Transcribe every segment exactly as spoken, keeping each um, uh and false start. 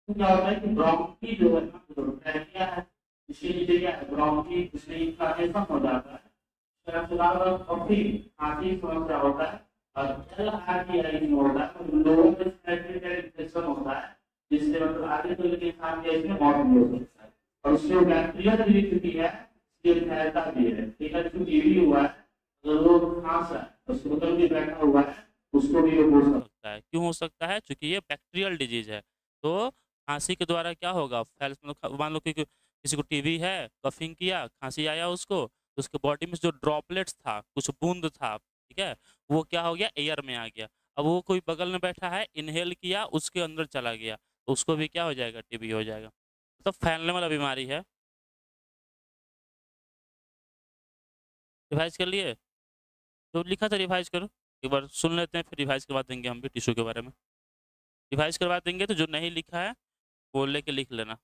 तो क्या होता है कि ब्रोंकी जो है ना, जो ट्रैकिया है, इसके नीचे क्या है, ब्रोंकी, इसमें इन्फ्लामेशन हो जाता है, काफी खांसी समस्या होता है। और एल आर टी आई में होता है, तो लोगों में रेस्पिरेटरी इन्फेक्शन होता है, जिससे मतलब आगे चल के इंसान के इसमें मौत भी हो सकता है। और उससे बैक्टीरिया भी चुकी है, ये फैलता भी है। ठीक है, जो टीबी हुआ है, तो लोग खांस है, हॉस्पिटल में बैठा हुआ है, उसको भी ये हो सकता है। क्यों हो सकता है? क्योंकि ये बैक्टीरियल डिजीज है। तो खांसी के द्वारा क्या होगा, फैल मतलब मान लो कि कि किसी को टीबी है, कफिंग किया, खांसी आया उसको, तो उसके बॉडी में जो ड्रॉपलेट्स था, कुछ बूंद था, ठीक है, वो क्या हो गया, एयर में आ गया। अब वो कोई बगल में बैठा है, इनहेल किया, उसके अंदर चला गया, तो उसको भी क्या हो जाएगा, टीबी हो जाएगा। तो फैलने वाला बीमारी है। रिवाइज कर लिए? जो लिखा था रिवाइज करो, एक बार सुन लेते हैं, फिर रिवाइज करवा देंगे हम भी टिश्यू के बारे में। रिवाइज करवा देंगे, तो जो नहीं लिखा है वो लेके लिख लेना।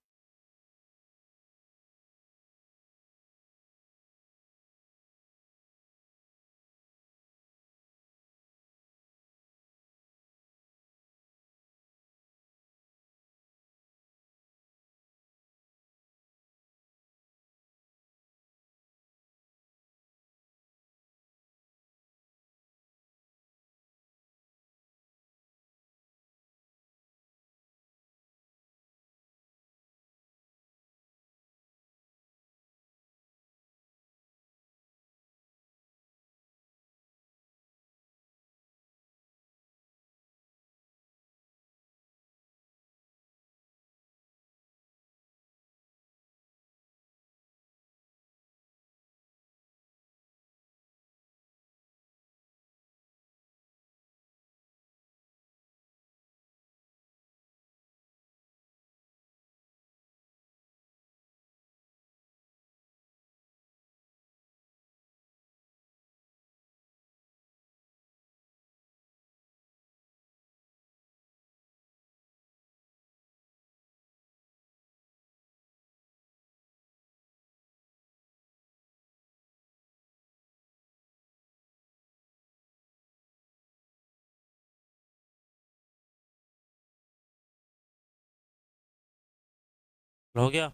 हो गया?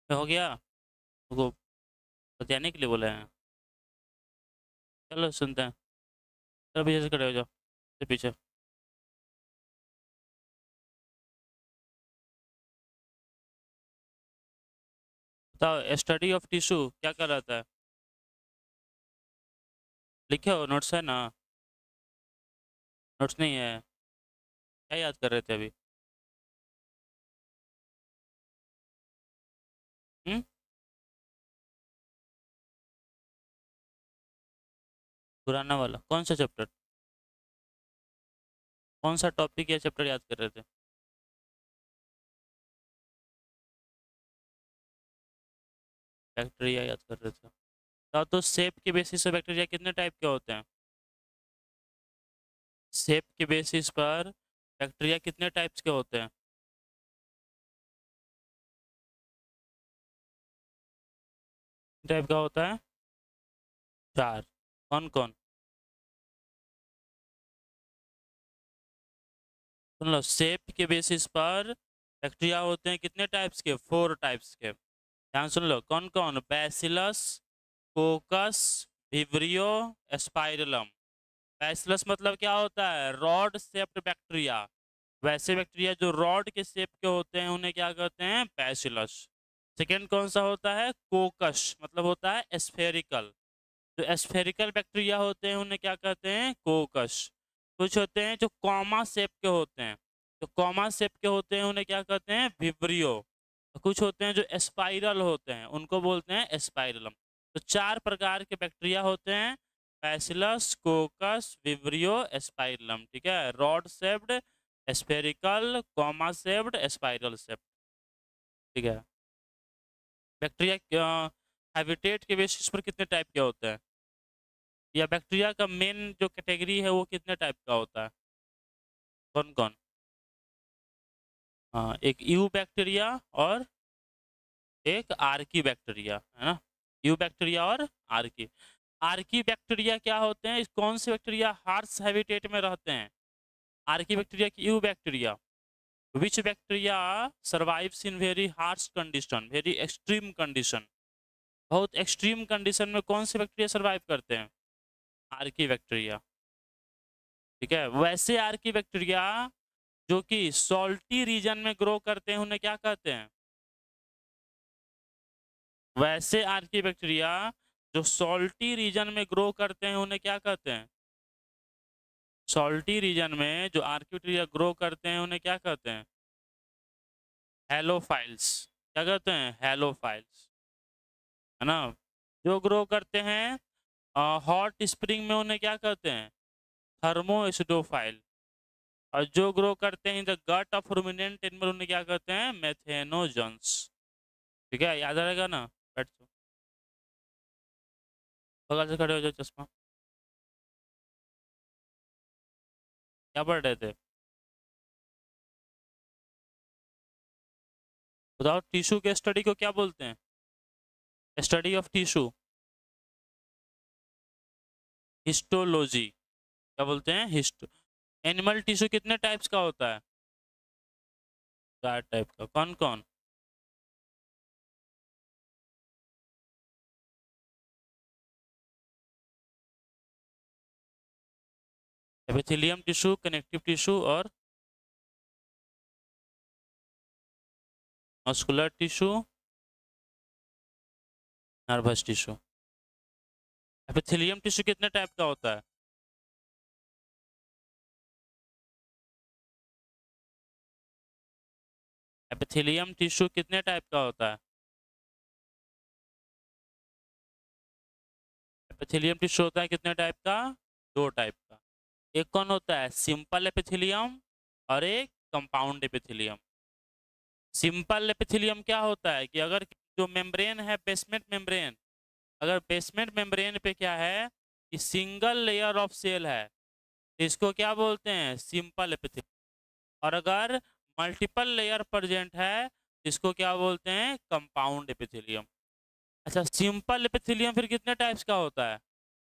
हो गया, वो बताने के लिए बोले हैं। चलो सुनते हैं। चलो पीछे से खड़े हो जाओ, से पीछे। बताओ स्टडी ऑफ टिश्यू क्या कर रहा था? लिखे हो, नोट्स है ना? नोट्स नहीं है? क्या याद कर रहे थे अभी? हम्म? पुराना वाला कौन सा चैप्टर? कौन सा टॉपिक या चैप्टर याद कर रहे थे? बैक्टीरिया याद कर रहे थे। बताओ तो शेप के बेसिस पे बैक्टीरिया कितने टाइप के होते हैं? शेप के बेसिस पर बैक्टीरिया कितने टाइप्स के होते हैं? टाइप का होता है? चार। कौन कौन? सुन लो, शेप के बेसिस पर बैक्टीरिया होते हैं कितने टाइप्स के? फोर टाइप्स के। ध्यान सुन लो, कौन कौन? Bacillus, coccus, vibrio, spirillum. Bacillus मतलब क्या होता है? Rod shaped bacteria. वैसे बैक्टीरिया जो रॉड के शेप के होते हैं उन्हें क्या कहते हैं? बैसिलस। सेकेंड कौन सा होता है? कोकस, मतलब होता है स्फेरिकल। जो स्फेरिकल बैक्टीरिया होते हैं उन्हें क्या कहते हैं? कोकस। कुछ होते हैं जो कॉमा शेप के होते हैं, जो कॉमा शेप के होते हैं उन्हें क्या कहते हैं? विब्रियो। कुछ होते हैं जो स्पाइरल होते हैं, उनको बोलते हैं स्पाइरलम। तो चार प्रकार के बैक्टीरिया होते हैं: बैसिलस, कोकस, विब्रियो, स्पाइरलम। ठीक है, rod shaped, spherical, comma shaped, spiral shaped. ठीक है। बैक्टीरिया हैबिटेट के बेसिस पर कितने टाइप के होते हैं? या बैक्टीरिया का मेन जो कैटेगरी है वो कितने टाइप का होता है? कौन कौन? हाँ, एक यू बैक्टीरिया और एक आर्की बैक्टीरिया, है ना? यू बैक्टीरिया और आर्की। आर्की बैक्टीरिया क्या होते हैं? इस कौन से बैक्टीरिया हार्श हैबिटेट में रहते हैं? आर्की बैक्टीरिया की eubacteria. Which bacteria survives in very harsh condition, very extreme condition? बहुत एक्सट्रीम कंडीशन में कौन से बैक्टीरिया सर्वाइव करते हैं? Archaebacteria. ठीक है, वैसे आर्की बैक्टीरिया जो कि सॉल्टी रीजन में ग्रो करते हैं उन्हें क्या कहते हैं? वैसे आर्की बैक्टीरिया जो सॉल्टी रीजन में ग्रो करते हैं उन्हें क्या कहते हैं? सॉल्टी रीजन में जो आर्की बैक्टीरिया ग्रो करते हैं उन्हें क्या कहते हैं? हेलोफाइल्स। क्या कहते हैं? हेलोफाइल्स, है ना? जो ग्रो करते हैं हॉट स्प्रिंग में उन्हें क्या कहते हैं? थर्मोएसिडोफाइल। और जो ग्रो करते हैं the gut of ruminant animal उन्हें क्या कहते हैं? मेथेनोजन्स। ठीक है, याद रहेगा ना? बैठ जाओ, बगल से खड़े हो जाओ, चश्मा। क्या पढ़ रहे थे? बताओ टिश्यू के स्टडी को क्या बोलते हैं? Study of tissue, histology. क्या बोलते हैं? हिस्टो। एनिमल टिश्यू कितने टाइप्स का होता है? चार टाइप का। कौन कौन? एपिथेलियम टिश्यू, कनेक्टिव टिश्यू और muscular tissue, nervous tissue. Epithelium tissue कितने टाइप का होता है? एपिथेलियम टिश्यू कितने टाइप का होता है? एपिथेलियम टिश्यू होता है कितने टाइप का? दो टाइप का। एक कौन होता है? सिंपल एपिथेलियम और एक कंपाउंड एपिथेलियम। सिंपल एपिथेलियम क्या होता है कि अगर जो मेम्ब्रेन है, बेसमेंट मेम्ब्रेन, अगर बेसमेंट मेम्ब्रेन पे क्या है कि सिंगल लेयर ऑफ सेल है, तो इसको क्या बोलते हैं? Simple epithelium. और अगर मल्टीपल लेयर प्रेजेंट है तो इसको क्या बोलते हैं? Compound epithelium. अच्छा, सिंपल एपिथेलियम फिर कितने टाइप्स का होता है?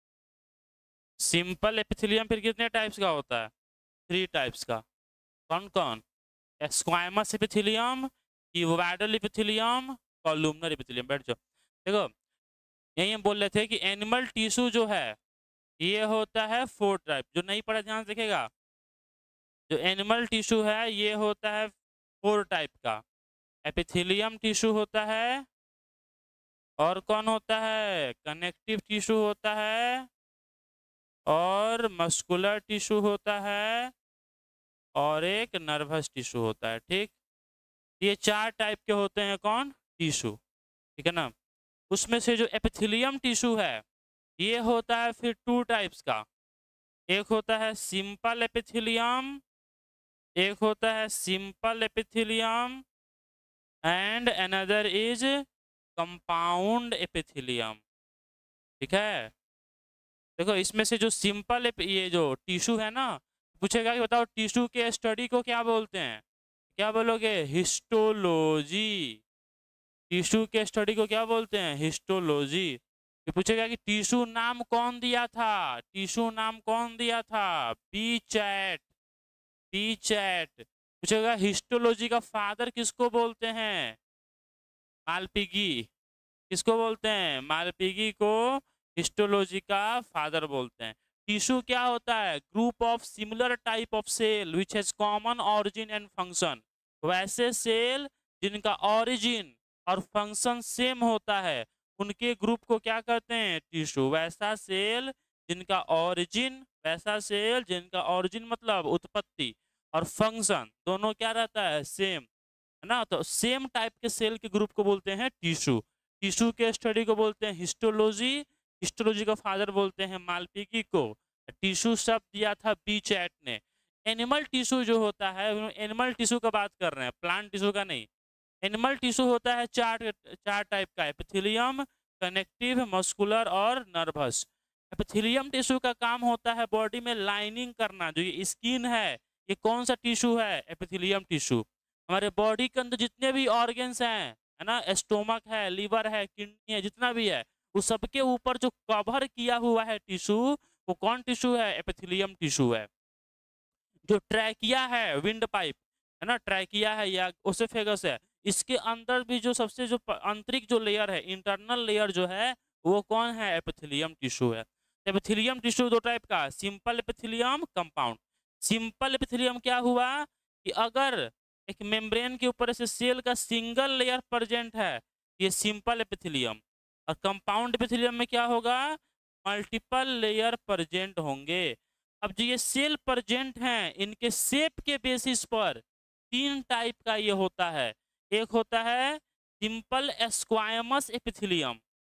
सिंपल एपिथेलियम फिर कितने टाइप्स का होता है? थ्री टाइप्स का। कौन कौन? Squamous epithelium, cuboidal epithelium columnar epithelium. बैठ जाओ। देखो यही हम बोल रहे थे कि एनिमल टिश्यू जो है ये होता है फोर टाइप। जो नहीं पढ़ा ध्यान से देखेगा, जो एनिमल टिश्यू है ये होता है फोर टाइप का। एपिथेलियम टिश्यू होता है, और कौन होता है, कनेक्टिव टिश्यू होता है, और मस्कुलर टिश्यू होता है, और एक नर्वस टिश्यू होता है। ठीक, ये चार टाइप के होते हैं कौन, टिश्यू। ठीक है ना। उसमें से जो एपिथेलियम टिश्यू है ये होता है फिर टू टाइप्स का। एक होता है सिंपल एपिथेलियम, एक होता है simple epithelium, and another is compound epithelium. ठीक है। देखो इसमें से जो सिंपल ये जो टिश्यू है ना, पूछेगा कि बताओ टिश्यू के स्टडी को क्या बोलते हैं, क्या बोलोगे, हिस्टोलॉजी। टिश्यू के स्टडी को क्या बोलते हैं, हिस्टोलॉजी। ये पूछेगा कि टिश्यू नाम कौन दिया था, टिश्यू नाम कौन दिया था, बी चैट, बी चैट। पूछेगा हिस्टोलॉजी का फादर किसको बोलते हैं, मालपिगी। किसको बोलते हैं, मालपिगी को हिस्टोलॉजी का फादर बोलते हैं। टिश्यू क्या होता है, group of similar type of cell which has common origin and function. वैसे सेल जिनका ऑरिजिन और फंक्शन सेम होता है उनके ग्रुप को क्या कहते हैं, टिश्यू। वैसा सेल जिनका ऑरिजिन, वैसा सेल जिनका ऑरिजिन मतलब उत्पत्ति और फंक्शन दोनों क्या रहता है, सेम, है ना। तो सेम टाइप के सेल के ग्रुप को बोलते हैं टिश्यू। टिश्यू के स्टडी को बोलते हैं हिस्टोलॉजी। हिस्टोलॉजी का फादर बोलते हैं मालपिगी को। टिश्यू शब्द दिया था बी चैट ने। एनिमल टिश्यू जो होता है, एनिमल टिश्यू का बात कर रहे हैं, प्लांट टिश्यू का नहीं। एनिमल टिश्यू होता है चार चार टाइप का, एपिथेलियम, कनेक्टिव, मस्कुलर और नर्वस। एपिथेलियम टिश्यू का काम होता है बॉडी में लाइनिंग करना। जो ये स्किन है ये कौन सा टिश्यू है, एपिथेलियम टिश्यू। हमारे बॉडी के अंदर जितने भी ऑर्गन्स हैं, है ना, स्टोमक है, लीवर है, किडनी है, जितना भी है उस सबके ऊपर जो कवर किया हुआ है टिश्यू वो कौन टिश्यू है, एपिथेलियम टिश्यू है। जो ट्रैकिया है, विंड पाइप, है ना, ट्रैकिया है या ओसेफेगस है, इसके अंदर भी जो सबसे जो आंतरिक जो लेयर है, इंटरनल लेयर जो है वो कौन है, एपिथेलियम टिश्यू है। एपिथेलियम टिश्यू दो टाइप का, simple epithelium, compound. Simple epithelium क्या हुआ कि अगर एक मेम्ब्रेन के ऊपर से सेल का सिंगल लेयर प्रेजेंट है, ये सिंपल एपिथेलियम। और कंपाउंड एपिथेलियम में क्या होगा, मल्टीपल लेयर प्रेजेंट होंगे। अब जो ये सेल प्रेजेंट हैं इनके शेप के बेसिस पर तीन टाइप का ये होता है। एक होता है सिंपल स्क्वायमस एपिथेलियम,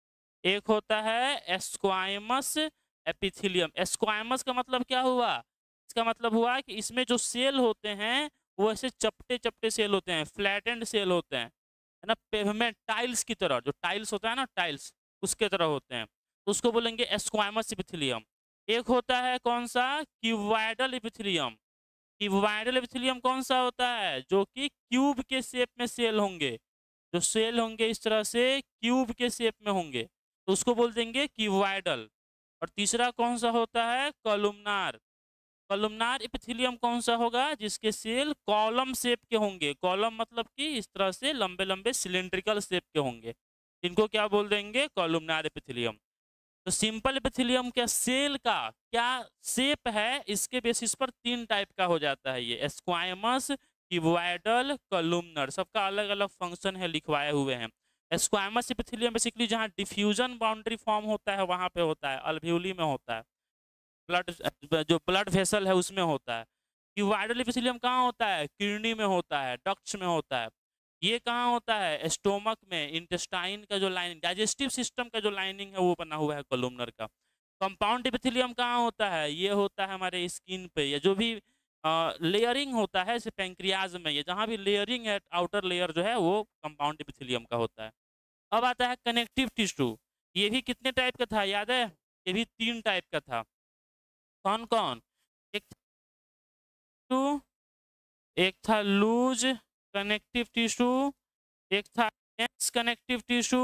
एक होता है स्क्वायमस एपिथेलियम। स्क्वायमस का मतलब क्या हुआ, इसका मतलब हुआ कि इसमें जो सेल होते हैं वो ऐसे चपटे चपटे सेल होते हैं, फ्लैटेंड सेल होते हैं, है ना, पेवमेंट टाइल्स की तरह, जो टाइल्स होता है ना टाइल्स, उसके तरह होते हैं, तो उसको बोलेंगे स्क्वायमस एपिथेलियम। एक होता है कौन सा, क्यूबॉइडल एपिथेलियम। क्यूबॉइडल एपिथेलियम कौन सा होता है, जो कि क्यूब के शेप में सेल होंगे, जो सेल होंगे इस तरह से क्यूब के शेप में होंगे, तो उसको बोल देंगे क्यूबॉइडल। और तीसरा कौन सा होता है, कॉलमनार। कॉलमनार एपिथेलियम कौन सा होगा, जिसके सेल कॉलम शेप के होंगे, कॉलम मतलब कि इस तरह से लंबे लंबे सिलेंड्रिकल शेप के होंगे, इनको क्या बोल देंगे, कॉलमनार एपिथेलियम। तो सिंपल एपिथेलियम क्या सेल का क्या शेप है, इसके बेसिस पर तीन टाइप का हो जाता है ये, स्क्वायमस, क्यूबॉइडल, कॉलमनर। सबका अलग अलग फंक्शन है, लिखवाए हुए हैं। स्क्वायमस एपिथेलियम बेसिकली जहाँ डिफ्यूजन बाउंड्री फॉर्म होता है वहां पे होता है, अल्वेओली में होता है, ब्लड जो ब्लड वेसल है उसमें होता है। क्यूबॉइडल एपिथेलियम कहाँ होता है, किडनी में होता है, डक्ट्स में होता है। ये कहाँ होता है, स्टोमक में, इंटेस्टाइन का जो लाइनिंग, डाइजेस्टिव सिस्टम का जो लाइनिंग है वो बना हुआ है कॉलमनर का। कंपाउंड एपिथेलियम कहाँ होता है, ये होता है हमारे स्किन पे, या जो भी लेयरिंग होता है जैसे पेंक्रियाज में, ये जहाँ भी लेयरिंग है, आउटर लेयर जो है वो कंपाउंड एपिथेलियम का होता है। अब आता है कनेक्टिव टिश्यू। ये भी कितने टाइप का था याद है, ये भी तीन टाइप का था। कौन कौन, एक टिश्यू, एक था लूज कनेक्टिव टिश्यू, एक था डेंस कनेक्टिव टिश्यू,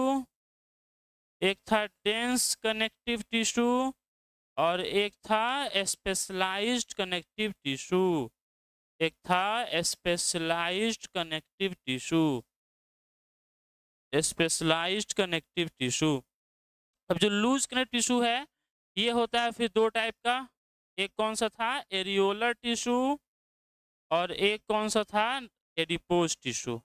एक था डेंस कनेक्टिव टिश्यू, और एक था स्पेशलाइज्ड कनेक्टिव टिश्यू, एक था specialised connective tissue. Specialised connective tissue. अब जो लूज कनेक्टिव टिश्यू है ये होता है फिर दो टाइप का, एक कौन सा था एरियोलर टिश्यू और एक कौन सा था एडिपोज टिश्यू।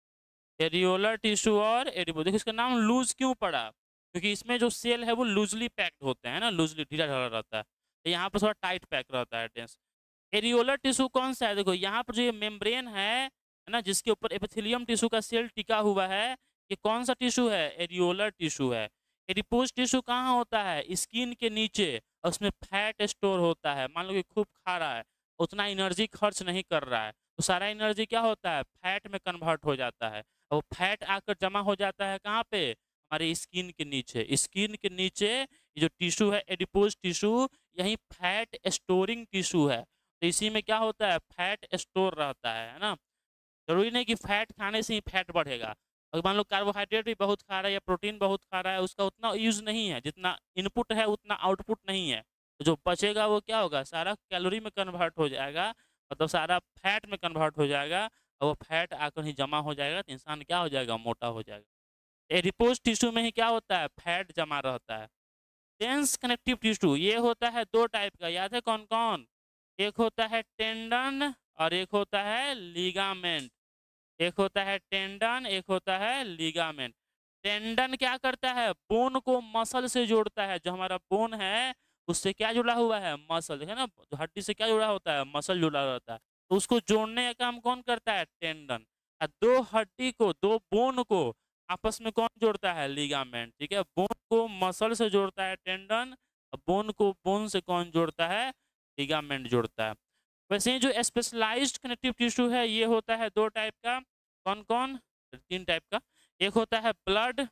एरियोलर टिश्यू और एडिपोज, देखो इसका नाम लूज क्यों पड़ा, क्योंकि इसमें जो सेल है वो लूजली पैक्ड होते हैं ना, लूजली ढीला ढाला रहता है, तो यहाँ पर थोड़ा टाइट पैक रहता है डेंस। एरियोलर टिश्यू कौन सा है, देखो यहाँ पर जो ये मेम्ब्रेन है है ना, जिसके ऊपर एपिथेलियम टिश्यू का सेल टिका हुआ है, ये कौन सा टिश्यू है एरियोलर टिश्यू है। एडिपोज टिश्यू कहाँ होता है स्किन के नीचे, और उसमें फैट स्टोर होता है, मान लो कि खूब खा रहा है उतना एनर्जी खर्च नहीं कर रहा है, तो सारा एनर्जी क्या होता है फैट में कन्वर्ट हो जाता है, और वो फैट आकर जमा हो जाता है कहाँ पे हमारे स्किन के नीचे। स्किन के नीचे ये जो टिश्यू है एडिपोज टिश्यू, यही फैट स्टोरिंग टिश्यू है, तो इसी में क्या होता है फैट स्टोर रहता है, है ना। जरूरी नहीं कि फैट खाने से ही फैट बढ़ेगा, अगर मान लो कार्बोहाइड्रेट भी बहुत खा रहा है या प्रोटीन बहुत खा रहा है, उसका उतना यूज नहीं है, जितना इनपुट है उतना आउटपुट नहीं है, तो जो बचेगा वो क्या होगा सारा कैलोरी में कन्वर्ट हो जाएगा, मतलब सारा फैट में कन्वर्ट हो जाएगा, और वो फैट आकर ही जमा हो जाएगा, तो इंसान क्या हो जाएगा मोटा हो जाएगा। एडिपोज टिश्यू में ही क्या होता है फैट जमा रहता है। डेंस कनेक्टिव टिश्यू ये होता है दो टाइप का, याद है कौन कौन, एक होता है टेंडन और एक होता है लिगामेंट। एक होता है टेंडन एक होता है लिगामेंट। टेंडन क्या करता है बोन को मसल से जोड़ता है, जो हमारा बोन है उससे क्या जुड़ा हुआ है मसल, है ना, हड्डी से क्या जुड़ा होता है मसल जुड़ा रहता है, तो उसको जोड़ने का काम कौन करता है टेंडन। और दो हड्डी को दो बोन को आपस में कौन जोड़ता है लिगामेंट, ठीक है, बोन को मसल से जोड़ता है टेंडन, बोन को बोन से कौन जोड़ता है लिगामेंट जोड़ता है। वैसे ही जो स्पेशलाइज्ड कनेक्टिव टिश्यू है ये होता है दो टाइप का, कौन कौन तीन टाइप का, एक होता है ब्लड,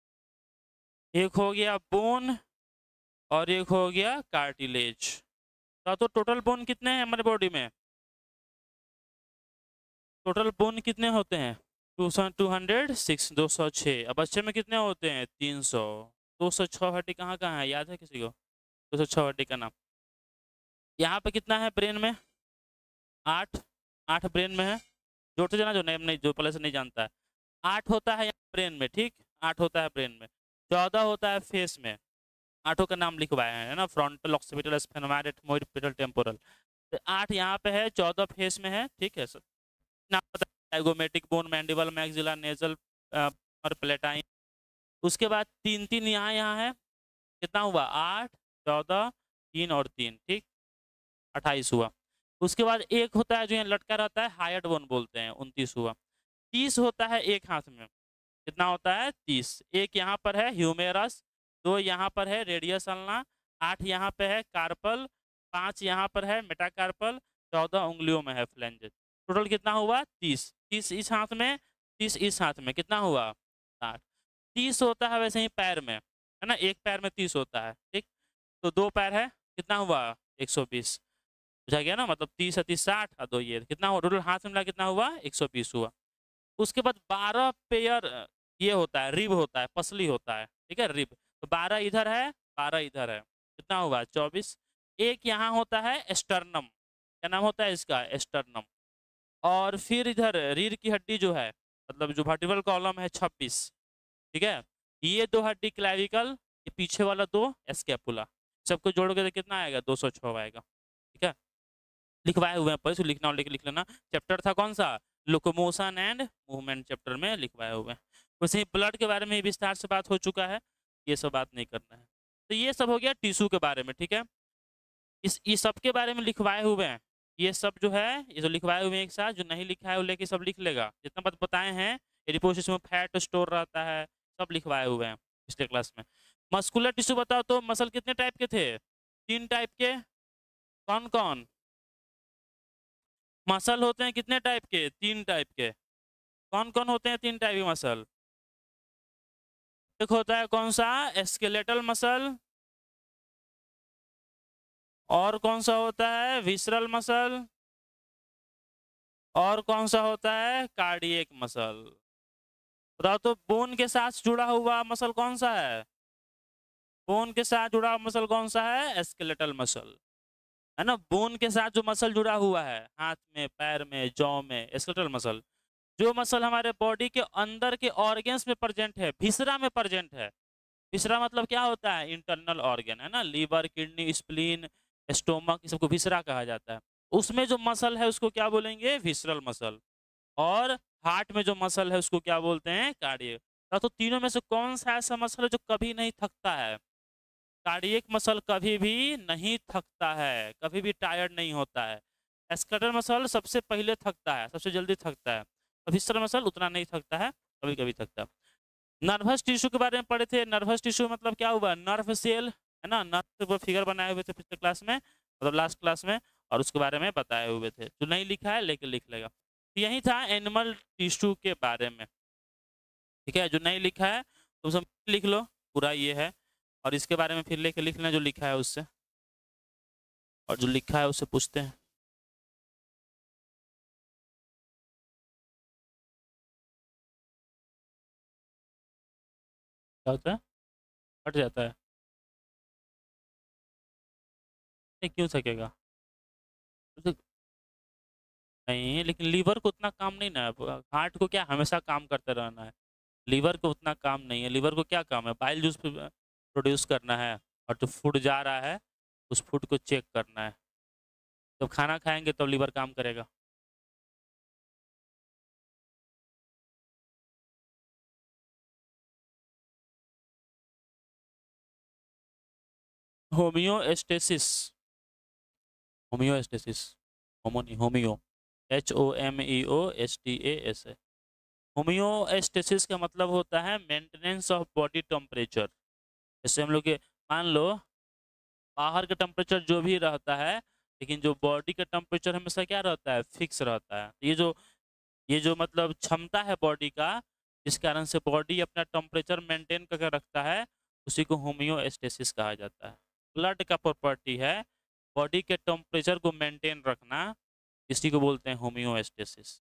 एक हो गया बोन और एक हो गया कार्टिलेज। तो टोटल बोन कितने हैं हमारे बॉडी में, टोटल बोन कितने होते हैं टू टू हंड्रेड सिक्स दो सौ छः। अब बच्चे में कितने होते हैं तीन सौ। दो सौ छः हड्डी कहाँ कहाँ है याद है किसी को, दो सौ छः हड्डी का नाम। यहाँ पे कितना है ब्रेन में आठ, आठ ब्रेन में है, जोड़ते जाना जो नेम नहीं जो पहले से नहीं जानता है। आठ होता है यहाँ ब्रेन में, ठीक आठ होता है ब्रेन में, चौदह होता है फेस में, आठों का नाम लिखवाए हैं है ना, frontal occipital sphenoid ethmoid parietal temporal, तो आठ यहाँ पे है चौदह फेस में है, ठीक है सर। नाम पता है zygomatic bone mandible maxilla nasal और प्लेटाइन। उसके बाद तीन तीन यहाँ यहाँ है, कितना हुआ आठ चौदह तीन और तीन, ठीक अट्ठाईस हुआ। उसके बाद एक होता है जो यहाँ लटका रहता है हायट बोन बोलते हैं, उनतीस हुआ। तीस होता है एक हाथ में, कितना होता है तीस, एक यहाँ पर है ह्यूमेरस, दो यहाँ पर है रेडियस अल्ना, आठ यहाँ पे है कार्पल, पाँच यहाँ पर है मेटाकार्पल, चौदह उंगलियों में है फ्लेंजेस। टोटल कितना हुआ तीस, तीस इस हाथ में तीस इस हाथ में, कितना हुआ साठ। तीस होता है वैसे ही पैर में, है ना, एक पैर में तीस होता है, ठीक, तो दो पैर है कितना हुआ एक सौ बीस, बुझा गया ना, मतलब तीस है तीस साठ और दो ये कितना हुआ टोटल हाथ में मिला कितना हुआ एक सौ बीस हुआ। उसके बाद बारह पेयर ये होता है रिब होता है, पसली होता है, ठीक है रिब, तो बारह इधर है बारह इधर है, कितना हुआ चौबीस। एक यहाँ होता है एस्टर्नम, क्या नाम होता है इसका एस्टर्नम, और फिर इधर रीढ़ की हड्डी जो है मतलब जो वर्टिब्रल कॉलम है छब्बीस, ठीक है, ये दो हड्डी क्लैविकल, ये पीछे वाला दो स्कैपुला, सबको जोड़ोगे तो कितना आएगा दो सौ छः आएगा, ठीक है। लिखवाए हुए हैं पर लिखना और लेके लिख लेना, चैप्टर था कौन सा लोकोमोशन एंड मूवमेंट चैप्टर में लिखवाए हुए हैं। वैसे ही ब्लड के बारे में विस्तार से बात हो चुका है, ये सब बात नहीं करना है। तो ये सब हो गया टिश्यू के बारे में, ठीक है। इस ये सब के बारे में लिखवाए हुए हैं, ये सब जो है ये जो लिखवाए हुए हैं एक साथ, जो नहीं लिखा है वो लेके सब लिख लेगा, जितना बात बताए हैं एडिपोसिस में फैट स्टोर रहता है सब लिखवाए हुए हैं पिछले क्लास में। मस्कुलर टिश्यू बताओ तो मसल कितने टाइप के थे तीन टाइप के, कौन कौन मसल होते हैं कितने टाइप के तीन टाइप के, कौन कौन होते हैं तीन टाइप के मसल। एक होता है कौन सा स्केलेटल मसल, और कौन सा होता है विसरल मसल, और कौन सा होता है कार्डियक मसल। बताओ तो बोन के साथ जुड़ा हुआ मसल कौन सा है, बोन के साथ जुड़ा हुआ मसल कौन सा है स्केलेटल मसल, है ना, बोन के साथ जो मसल जुड़ा हुआ है हाथ में पैर में जौ में स्केलेटल मसल। जो मसल हमारे बॉडी के अंदर के ऑर्गन्स में प्रेजेंट है, विसरा में प्रेजेंट है। विसरा मतलब क्या होता है? इंटरनल ऑर्गन है ना, लीवर, किडनी, स्प्लीन, स्टोमक, इस सबको विसरा कहा जाता है। उसमें जो मसल है उसको क्या बोलेंगे? Visceral muscle. और हार्ट में जो मसल है उसको क्या बोलते हैं? कार्डियक। तो तीनों में से कौन सा ऐसा मसल है जो कभी नहीं थकता है? कार्डियक मसल कभी भी नहीं थकता है, कभी भी टायर्ड नहीं होता है। स्केलेटल मसल सबसे पहले थकता है, सबसे जल्दी थकता है। विसरल मसल उतना नहीं थकता है, कभी कभी थकता है। नर्वस टिश्यू के बारे में पढ़े थे। नर्वस टिश्यू मतलब क्या हुआ? नर्व सेल है ना, नर्व पर फिगर बनाए हुए थे पिछले क्लास में, मतलब लास्ट क्लास में, और उसके बारे में बताए हुए थे। जो नहीं लिखा है लेकिन लिख लेगा। तो यही था एनिमल टिश्यू के बारे में, ठीक है। जो नहीं लिखा है तुम सब लिख लो, पूरा ये है, और इसके बारे में फिर लेके लिख लेना जो लिखा है उससे, और जो लिखा है उससे पूछते हैं। क्या होता है? हट जाता है? नहीं, क्यों थकेगा? तो नहीं, लेकिन लीवर को उतना काम नहीं ना है। हार्ट को क्या हमेशा काम करते रहना है? लीवर को उतना काम नहीं है। लीवर को क्या काम है? बाइल जूस प्रोड्यूस करना है, और जो फूड जा रहा है उस फूड को चेक करना है। जब खाना खाएंगे तब तो लीवर काम करेगा। होमियोस्टेसिस, होमियोस्टेसिस, होमो नहीं, homeo, H O M E O S T A S है। होमियोस्टेसिस का मतलब होता है मेंटेनेंस ऑफ बॉडी टेम्परेचर। जैसे हम लोग के, मान लो बाहर का टेम्परेचर जो भी रहता है, लेकिन जो बॉडी का टेम्परेचर हमेशा क्या रहता है? फिक्स रहता है। ये जो ये जो मतलब क्षमता है बॉडी का, जिस कारण से बॉडी अपना टेम्परेचर मेंटेन करके रखता है, उसी को होमियोस्टेसिस कहा जाता है। ब्लड का प्रॉपर्टी है बॉडी के टेम्परेचर को मेंटेन रखना, इसी को बोलते हैं होमियोस्टेसिस।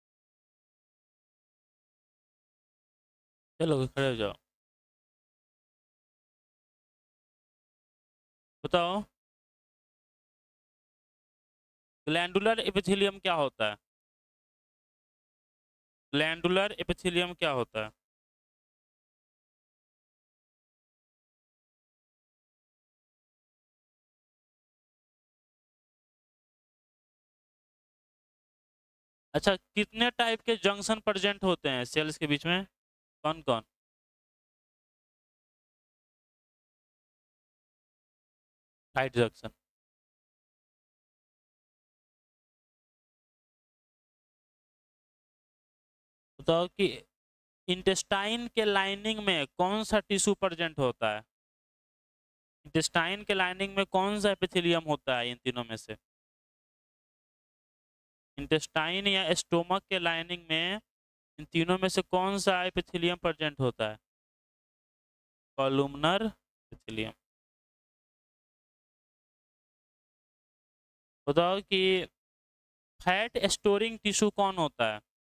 चलो खड़े हो जाओ, बताओ ग्लैंडुलर एपिथेलियम क्या होता है? ग्लैंडुलर एपिथेलियम क्या होता है? अच्छा, कितने टाइप के जंक्शन प्रेजेंट होते हैं सेल्स के बीच में? कौन कौन? Tight junction. बताओ कि इंटेस्टाइन के लाइनिंग में कौन सा टिश्यू प्रेजेंट होता है? इंटेस्टाइन के लाइनिंग में कौन सा एपिथेलियम होता है इन तीनों में से? इंटेस्टाइन या स्टोमक के लाइनिंग में इन तीनों में से कौन सा एपिथेलियम प्रेजेंट होता है? Columnar epithelium. बताओ कि फैट स्टोरिंग टिश्यू कौन होता है?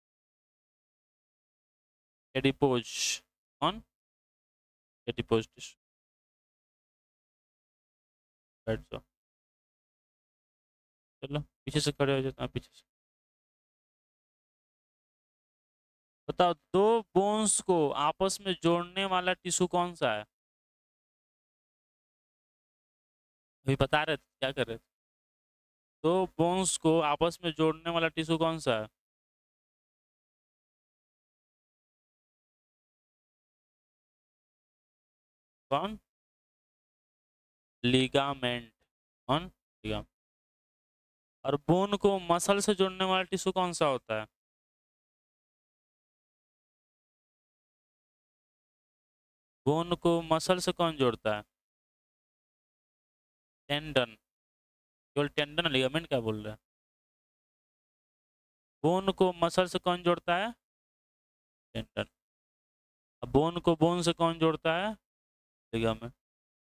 एडिपोज। कौन? Adipose tissue. बैठ जाओ, चलो पीछे से खड़े हो जाते हैं, पीछे से। बताओ दो बोन्स को आपस में जोड़ने वाला टिश्यू कौन सा है? अभी बता रहे थे, क्या कर रहे थे? दो बोन्स को आपस में जोड़ने वाला टिश्यू कौन सा है? कौन? लिगामेंट। कौन? लिगामेंट। और बोन को मसल से जोड़ने वाला टिश्यू कौन सा होता है? बोन को मसल से कौन जोड़ता है? टेंडन। केवल टेंडन, लिगामेंट क्या बोल रहे हैं? बोन को मसल से कौन जोड़ता है? टेंडन। अब बोन को बोन से कौन जोड़ता है? लिगामेंट।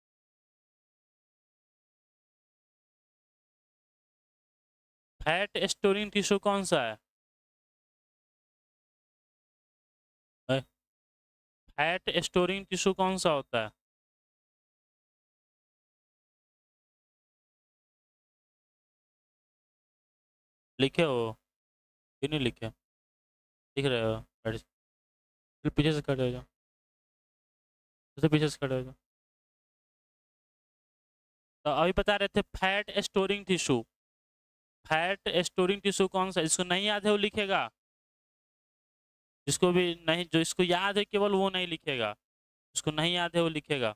फैट स्टोरिंग टिश्यू कौन सा है? फैट स्टोरिंग टिश्यू कौन सा होता है? लिखे हो कि नहीं लिखे? दिख रहे हो? बैठ जाओ। फिर पीछे से खड़े हो जाओ, फिर से पीछे से खड़े हो जाओ। तो अभी बता रहे थे fat storing tissue. Fat storing tissue कौन सा, जिसको नहीं याद है वो लिखेगा, जिसको भी नहीं, जो इसको याद है केवल वो नहीं लिखेगा, जिसको नहीं याद है वो लिखेगा।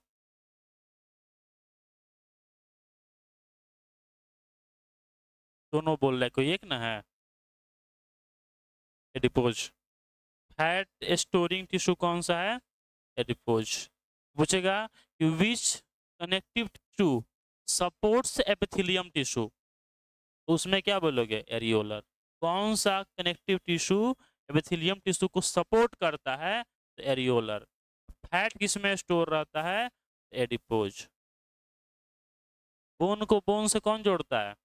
दोनों बोल रहे, कोई एक ना है। एडिपोज। फैट स्टोरिंग टिश्यू कौन सा है? एडिपोज। पूछेगा कि which connective tissue supports epithelium tissue, तो उसमें क्या बोलोगे? एरियोलर। कौन सा कनेक्टिव टिश्यू एपिथेलियम टिश्यू को सपोर्ट करता है? तो एरियोलर। फैट किसमें स्टोर रहता है? एडिपोज। बोन को बोन से कौन जोड़ता है?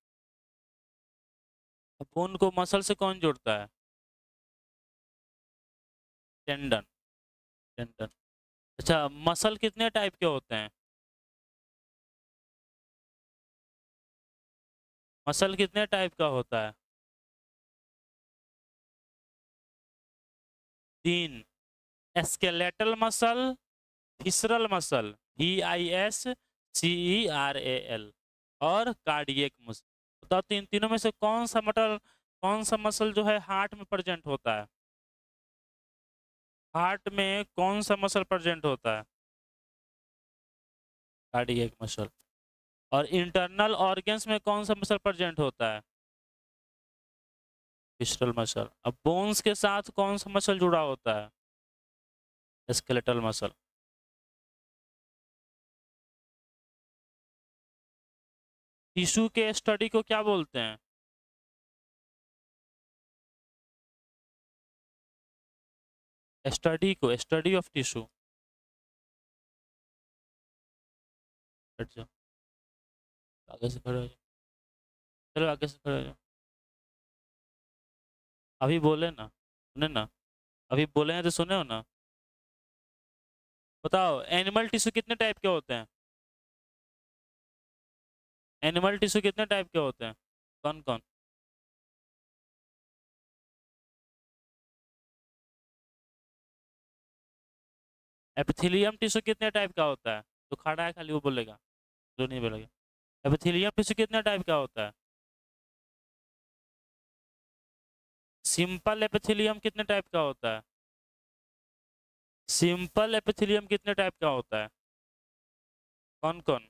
बोन को मसल से कौन जोड़ता है? टेंडन। टेंडन। अच्छा, मसल कितने टाइप के होते हैं? मसल कितने टाइप का होता है? तीन। Skeletal muscle, visceral muscle, V I S C E R A L, और कार्डियक मसल। बताओ तीन तीनों में से कौन सा मसल, कौन सा मसल जो है हार्ट में प्रेजेंट होता है? हार्ट में कौन सा मसल प्रेजेंट होता है? Cardiac muscle. और इंटरनल ऑर्गन्स में कौन सा मसल प्रेजेंट होता है? फिसरल मसल। अब बोन्स के साथ कौन सा मसल जुड़ा होता है? Skeletal muscle. टिश्यू के स्टडी को क्या बोलते हैं? स्टडी को, स्टडी ऑफ टिश्यू। हट जाओ, आगे से खड़े हो जाओ, चलो आगे से खड़े हो जाओ। अभी बोले ना, सुने ना, अभी बोले हैं तो सुने हो ना। बताओ एनिमल टिश्यू कितने टाइप के होते हैं? एनिमल टिश्यू कितने टाइप के होते हैं? कौन कौन? एपिथेलियम टिश्यू कितने टाइप का होता है? तो खड़ा है खाली वो बोलेगा, जो नहीं बोलेगा। एपिथेलियम टिश्यू कितने टाइप का होता है? सिंपल एपिथेलियम कितने टाइप का होता है? सिंपल एपिथेलियम कितने टाइप का होता है? कौन कौन?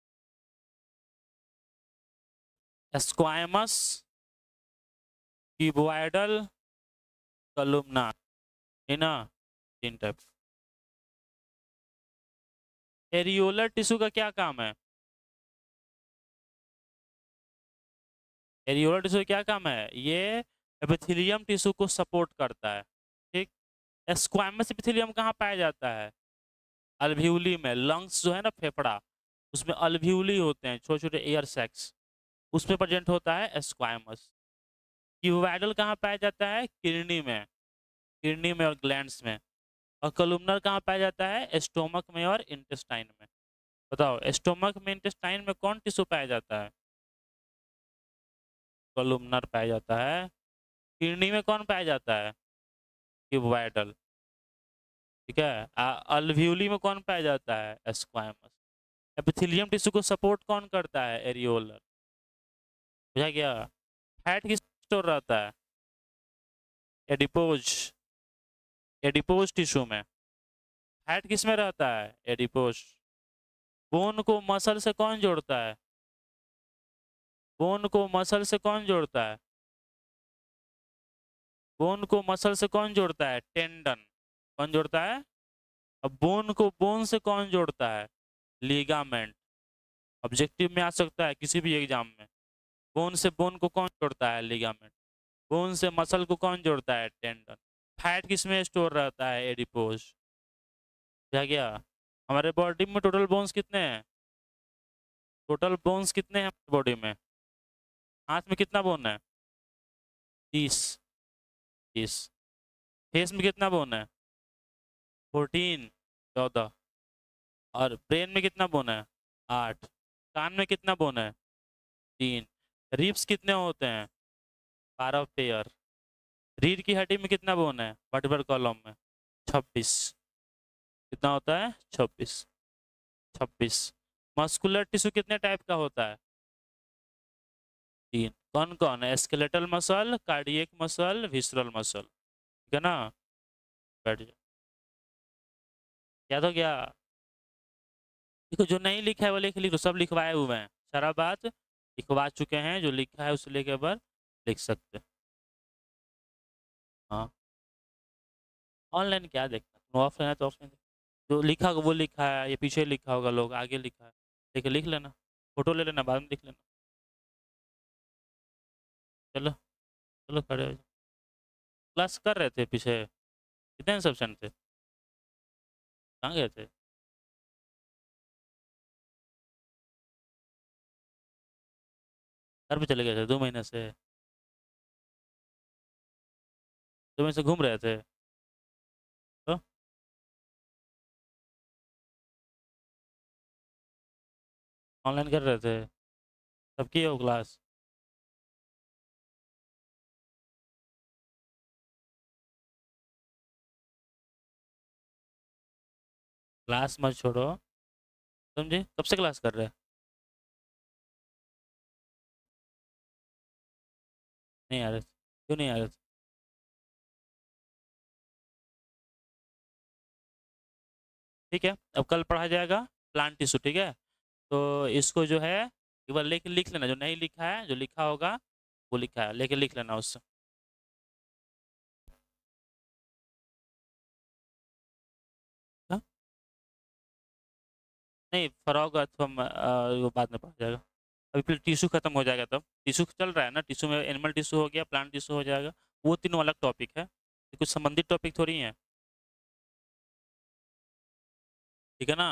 स्क्वायमस, क्यूबॉइडल, कॉलमनार, है ना? तीन टाइप। एरियोलर टिश्यू का क्या काम है? एरियोलर टिश्यू का क्या काम है? ये एपिथेलियम टिश्यू को सपोर्ट करता है। ठीक। स्क्वायमस एपिथेलियम कहाँ पाया जाता है? अल्व्यूली में। लंग्स जो है ना, फेफड़ा, उसमें अल्व्यूली होते हैं, छोटे छोटे एयर सैक्स, उसमें प्रेजेंट होता है स्क्वायमस। क्यूबॉइडल कहाँ पाया जाता है? किडनी में, किडनी में और ग्लैंड्स में। और कॉलमनर कहाँ पाया जाता है? स्टोमक में और इंटेस्टाइन में। बताओ स्टोमक में, इंटेस्टाइन में कौन टिश्यू पाया जाता है? कॉलमनर पाया जाता है। किडनी में कौन पाया जाता है? क्यूबॉइडल। ठीक है। अल्व्यूली में कौन पाया जाता है? स्क्वायमस। एपिथेलियम टिश्यू को सपोर्ट कौन करता है? एरियोलर। बुझा गया? फैट किस स्टोर रहता है? एडिपोज। एडिपोज टिश्यू में। फैट किस में रहता है? एडिपोज। बोन को मसल से कौन जोड़ता है? बोन को मसल से कौन जोड़ता है? बोन को मसल से कौन जोड़ता है? टेंडन। कौन जोड़ता है? अब बोन को बोन से कौन जोड़ता है? लिगामेंट। ऑब्जेक्टिव में आ सकता है किसी भी एग्जाम में। बोन से बोन को कौन जोड़ता है? लिगामेंट। बोन से मसल को कौन जोड़ता है? टेंडन। फैट किस में स्टोर रहता है? एडिपोज। क्या गया? हमारे बॉडी में टोटल बोन्स कितने हैं? टोटल बोन्स कितने हैं बॉडी में? हाथ में कितना बोन है? तीस। तीस। फेस में कितना बोन है? फोर्टीन। चौदह। और ब्रेन में कितना बोन है? आठ। कान में कितना बोन है? तीन। रिब्स कितने होते हैं? बारह पेयर। रीढ़ की हड्डी में कितना बोन है वर्टिब्रल कॉलम में? छब्बीस। कितना होता है? छब्बीस। छब्बीस। मस्कुलर टिश्यू कितने टाइप का होता है? तीन। कौन कौन है? Skeletal muscle, cardiac muscle, visceral muscle. ठीक है ना? बैठ जाओ। याद हो गया? देखो जो नहीं लिखा है वो लिख लिख लो, सब लिखवाए हुए हैं, सारा बात लिखवा चुके हैं, जो लिखा है उसे लेके पर लिख सकते हैं। हाँ, ऑनलाइन क्या देखना, ऑफलाइन है तो ऑफलाइन। जो लिखा होगा वो लिखा है, ये पीछे लिखा होगा, लोग आगे लिखा है, लेके लिख लेना, फोटो ले लेना, बाद में लिख लेना। चलो, चलो खड़े हो जाओ। क्लास कर रहे थे पीछे, कितने सब्जेक्ट थे? कहाँ गए थे? घर पे चले गए थे दो महीने से? दो महीने से घूम रहे थे तो? ऑनलाइन कर रहे थे? सब किए हो क्लास? क्लास मत छोड़ो, समझे? कब से क्लास कर रहे हैं? नहीं आ रहे थे? क्यों नहीं आ रहे थे? ठीक है, अब कल पढ़ा जाएगा प्लांट टिश्यू, ठीक है? तो इसको जो है एक बार लेके लिख लेना, जो नहीं लिखा है, जो लिखा होगा वो लिखा है लेके लिख लेना उससे। हाँ? नहीं, फरॉग अथवा म- अ, वो बाद में पढ़ा जाएगा। अभी फिर टिश्यू खत्म हो जाएगा, तब टिश्यू चल रहा है ना, टिश्यू में एनिमल टिश्यू हो गया, प्लांट टिश्यू हो जाएगा, वो तीनों अलग टॉपिक है, ये कुछ संबंधित टॉपिक थोड़ी है। ठीक है ना?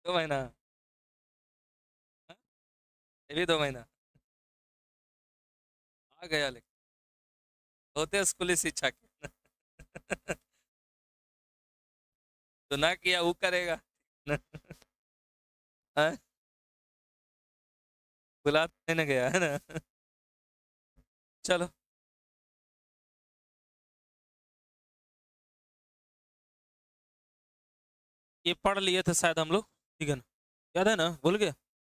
दो महीना, हाँ? ये भी दो महीना आ गया, लेकिन होते स्कूली शिक्षा के। तो ना किया वो करेगा। हाँ? बुला तो नहीं ना गया है ना। चलो, ये पढ़ लिए थे शायद हम लोग, ठीक है ना? याद है ना, भूल गए?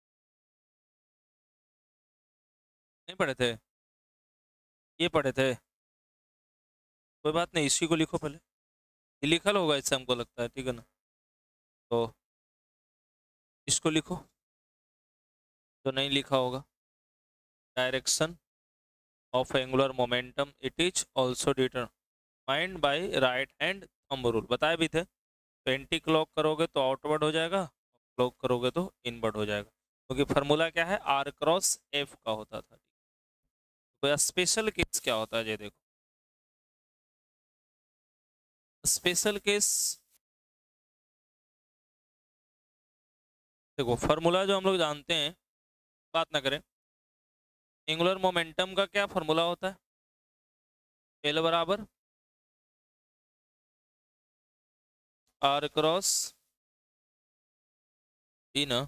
नहीं पढ़े थे? ये पढ़े थे? कोई बात नहीं, इसी को लिखो पहले। ये लिखल होगा इससे हमको लगता है, ठीक है ना? तो इसको लिखो जो नहीं लिखा होगा। Direction of angular momentum it is also determined by right hand thumb rule, बताए भी थे। तो एंटी क्लॉक करोगे तो आउटवर्ड हो जाएगा, क्लॉक करोगे तो इनवर्ड हो जाएगा, क्योंकि फार्मूला क्या है, आर क्रॉस एफ का होता था। तो स्पेशल केस क्या होता है, ये देखो। स्पेशल केस देखो, फार्मूला जो हम लोग जानते हैं, बात ना करें। एंगुलर मोमेंटम का क्या फार्मूला होता है? एल बराबर आर क्रॉस ई ना,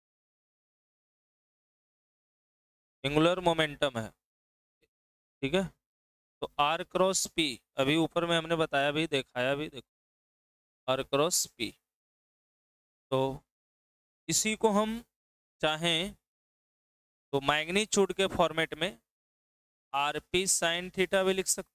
एंगुलर मोमेंटम है, ठीक है? तो आर क्रॉस पी, अभी ऊपर में हमने बताया भी, दिखाया भी, देखो आर क्रॉस पी। तो इसी को हम चाहें तो मैग्नीट्यूड के फॉर्मेट में आर पी साइन थीटा भी लिख सकते,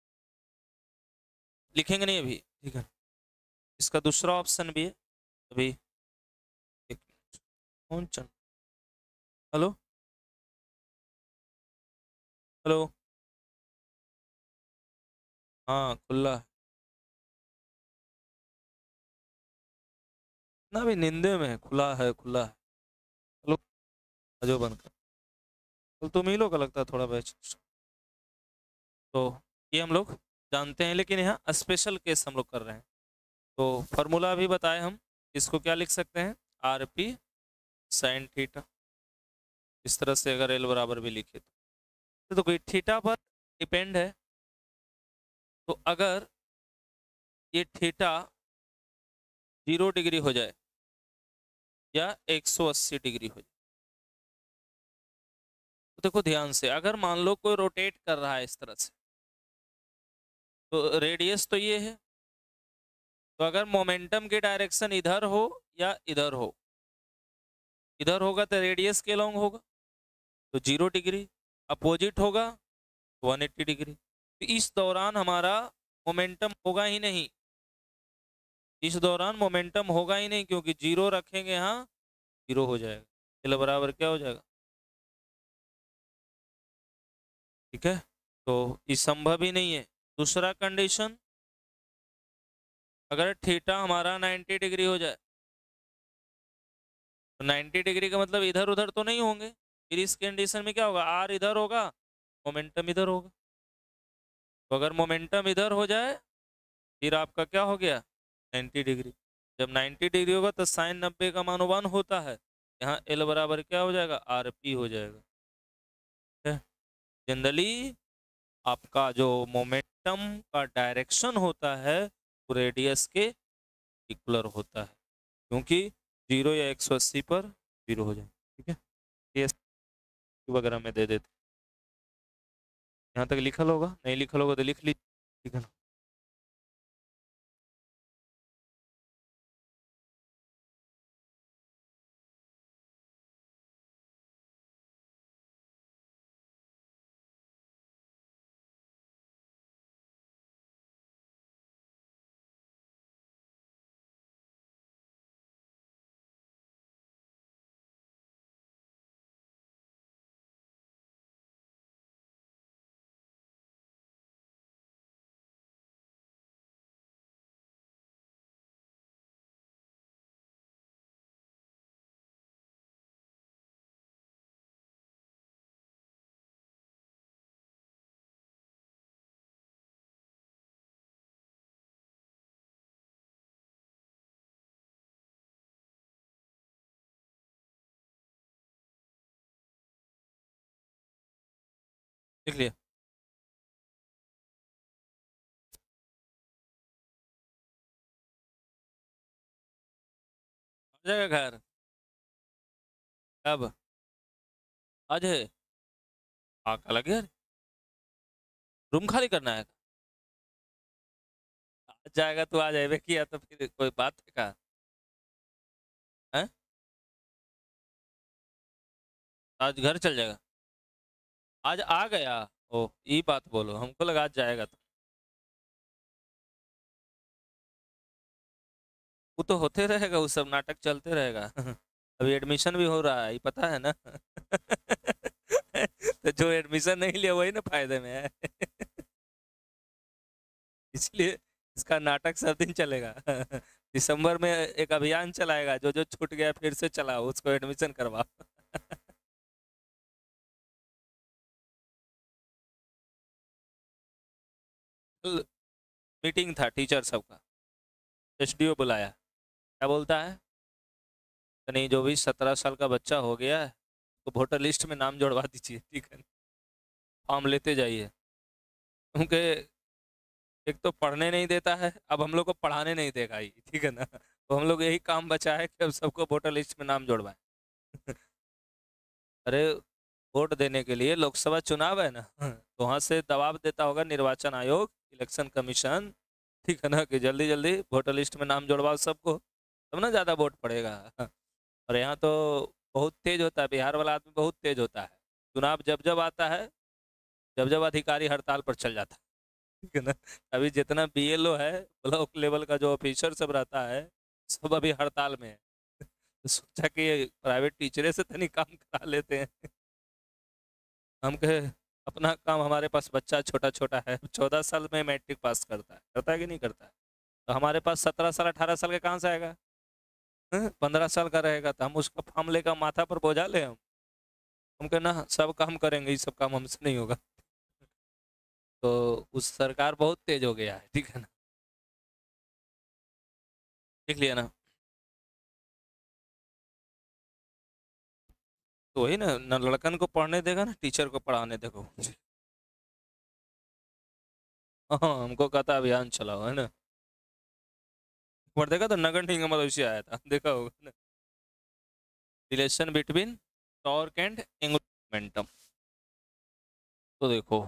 लिखेंगे नहीं अभी, ठीक है? इसका दूसरा ऑप्शन भी है अभी। एक मिनट, कौन चल, हेलो हेलो, हाँ खुला है ना, भी निंदे में है, खुला है खुला है। चलो, जो बंद कर, कल तुम ही लोग का लगता है थोड़ा बैच। तो ये हम लोग जानते हैं, लेकिन यहाँ स्पेशल केस हम लोग कर रहे हैं। तो फार्मूला भी बताए हम, इसको क्या लिख सकते हैं, आर पी साइन थीटा। इस तरह से अगर एल बराबर भी लिखे तो, तो कोई थीटा पर डिपेंड है। तो अगर ये थीटा जीरो डिग्री हो जाए या एक सौ अस्सी डिग्री हो जाए, तो देखो ध्यान से, अगर मान लो कोई रोटेट कर रहा है इस तरह से, तो रेडियस तो ये है, तो अगर मोमेंटम की डायरेक्शन इधर हो या इधर हो, इधर होगा तो रेडियस के लॉन्ग होगा, तो जीरो डिग्री। अपोजिट होगा वन एट्टी डिग्री। तो इस दौरान हमारा मोमेंटम होगा ही नहीं, इस दौरान मोमेंटम होगा ही नहीं, क्योंकि जीरो रखेंगे यहाँ, जीरो हो जाएगा, एल बराबर क्या हो जाएगा, ठीक है? तो ये संभव ही नहीं है। दूसरा कंडीशन, अगर थीटा हमारा नाइन्टी डिग्री हो जाए, तो नाइन्टी डिग्री का मतलब इधर उधर तो नहीं होंगे, फिर इस कंडीशन में क्या होगा, आर इधर होगा, मोमेंटम इधर होगा। तो अगर मोमेंटम इधर हो जाए, फिर आपका क्या हो गया, नाइन्टी डिग्री। जब नाइन्टी डिग्री होगा तो साइन नब्बे का मान वन होता है, यहाँ एल बराबर क्या हो जाएगा, आर पी हो जाएगा, ठीक है? जनरली आपका जो मोमेंटम का डायरेक्शन होता है वो रेडियस के इक्वलर होता है, क्योंकि जीरो या एक सौ अस्सी पर जीरो हो जाए, ठीक है? ये वगैरह में दे देते, यहाँ तक लिखल होगा, नहीं लिखल होगा तो लिख लीजिए, ठीक है ना? लिख लिया। आ जाएगा घर कब? आज है? हाँ कल लगे यार, रूम खाली करना है। आ जाएगा तो आ जाए किया तो फिर कोई बात है का है? आज घर चल जाएगा? आज आ गया? ओ ये बात बोलो, हमको लगा आज जाएगा। तो वो तो होते रहेगा, वो सब नाटक चलते रहेगा। अभी एडमिशन भी हो रहा है, ये पता है ना। तो जो एडमिशन नहीं लिया वही ना फायदे में है। इसलिए इसका नाटक सब दिन चलेगा। दिसंबर में एक अभियान चलाएगा, जो जो छूट गया फिर से चलाओ, उसको एडमिशन करवाओ। कल मीटिंग था टीचर सबका, एसडीओ बुलाया, क्या बोलता है, नहीं जो भी सत्रह साल का बच्चा हो गया है तो वोटर लिस्ट में नाम जोड़वा दीजिए, ठीक है, फॉर्म लेते जाइए। क्योंकि एक तो पढ़ने नहीं देता है, अब हम लोग को पढ़ाने नहीं देगा ही, ठीक है ना। तो हम लोग यही काम बचा है कि अब सबको वोटर लिस्ट में नाम जोड़वाएं। अरे वोट देने के लिए लोकसभा चुनाव है ना, तो वहाँ से दबाव देता होगा निर्वाचन आयोग, इलेक्शन कमीशन, ठीक है ना, कि जल्दी जल्दी वोटर लिस्ट में नाम जोड़वाओ सबको, तब ना ज़्यादा वोट पड़ेगा। और यहाँ तो बहुत तेज होता है, बिहार वाला आदमी बहुत तेज होता है। चुनाव जब जब आता है, जब जब अधिकारी हड़ताल पर चल जाता है, ठीक है ना। अभी जितना बीएलओ है, ब्लॉक लेवल का जो ऑफिसर सब रहता है, सब अभी हड़ताल में है। तो सोचा कि प्राइवेट टीचरे से तनी काम करा लेते हैं। हम कहे अपना काम, हमारे पास बच्चा छोटा छोटा है, चौदह साल में मैट्रिक पास करता है, करता है कि नहीं करता है, तो हमारे पास सत्रह साल अठारह साल के कहाँ से आएगा? पंद्रह साल का रहेगा तो हम उसका फार्म लेकर माथा पर बोझा ले हम हम कहना सब काम करेंगे, ये सब काम हमसे नहीं होगा। तो उस सरकार बहुत तेज हो गया है, ठीक है ना, देख लिया ना। तो वही ना, न लड़कन को पढ़ने देगा ना टीचर को पढ़ाने देखो। हाँ हमको कहता अभियान चलाओ, है ना, पढ़ देखा तो नगर निगम मलेशिया आया था, देखा होगा ना। Relation between torque and angular momentum, तो देखो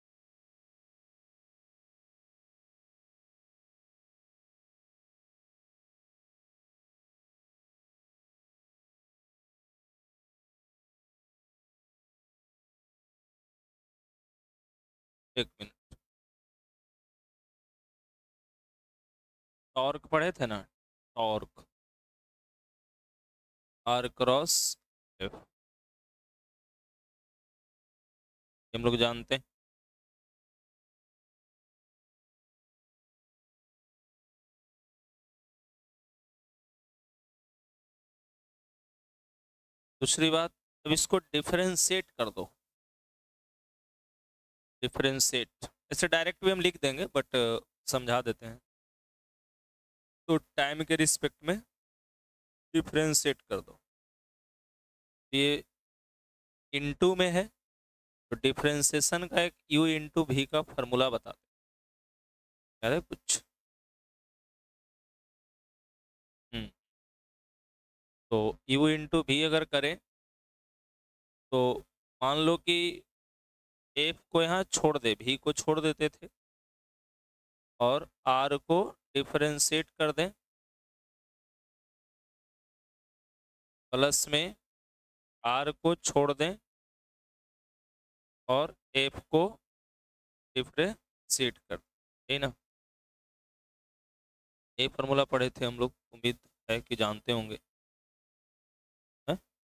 एक मिनट, टॉर्क पढ़े थे ना, टॉर्क आर क्रॉस एफ, हम लोग जानते हैं। दूसरी बात, अब इसको डिफरेंशिएट कर दो, डिफरेंशिएट, ऐसे डायरेक्ट भी हम लिख देंगे बट समझा देते हैं। तो टाइम के रिस्पेक्ट में डिफरेंशिएट कर दो, ये इनटू में है, तो डिफरेंशिएशन का एक u इंटू भी का फॉर्मूला बता दे, याद है कुछ? हम्म तो u इंटू भी अगर करें तो मान लो कि एफ को यहाँ छोड़ दे, भी को छोड़ देते थे, और आर को डिफरेंशिएट कर दें, प्लस में आर को छोड़ दें और एफ को डिफरेंशिएट कर दें, है ना। ये फार्मूला पढ़े थे हम लोग, उम्मीद है कि जानते होंगे, है?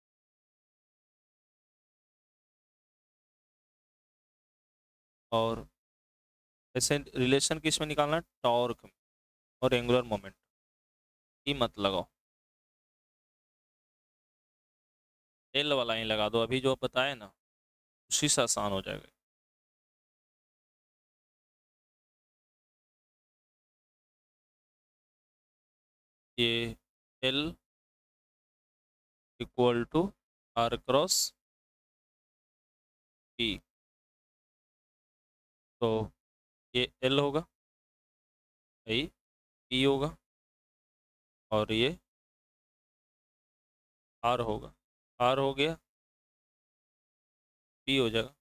और ऐसे रिलेशन किस में निकालना है? टॉर्क में और एंगुलर मोमेंट की मत लगाओ, एल वाला ही लगा दो, अभी जो बताए ना उसी से आसान हो जाएगा। ये L equal to R cross P, तो ये एल होगा, यही पी होगा, और ये आर होगा। आर हो गया, पी हो जाएगा।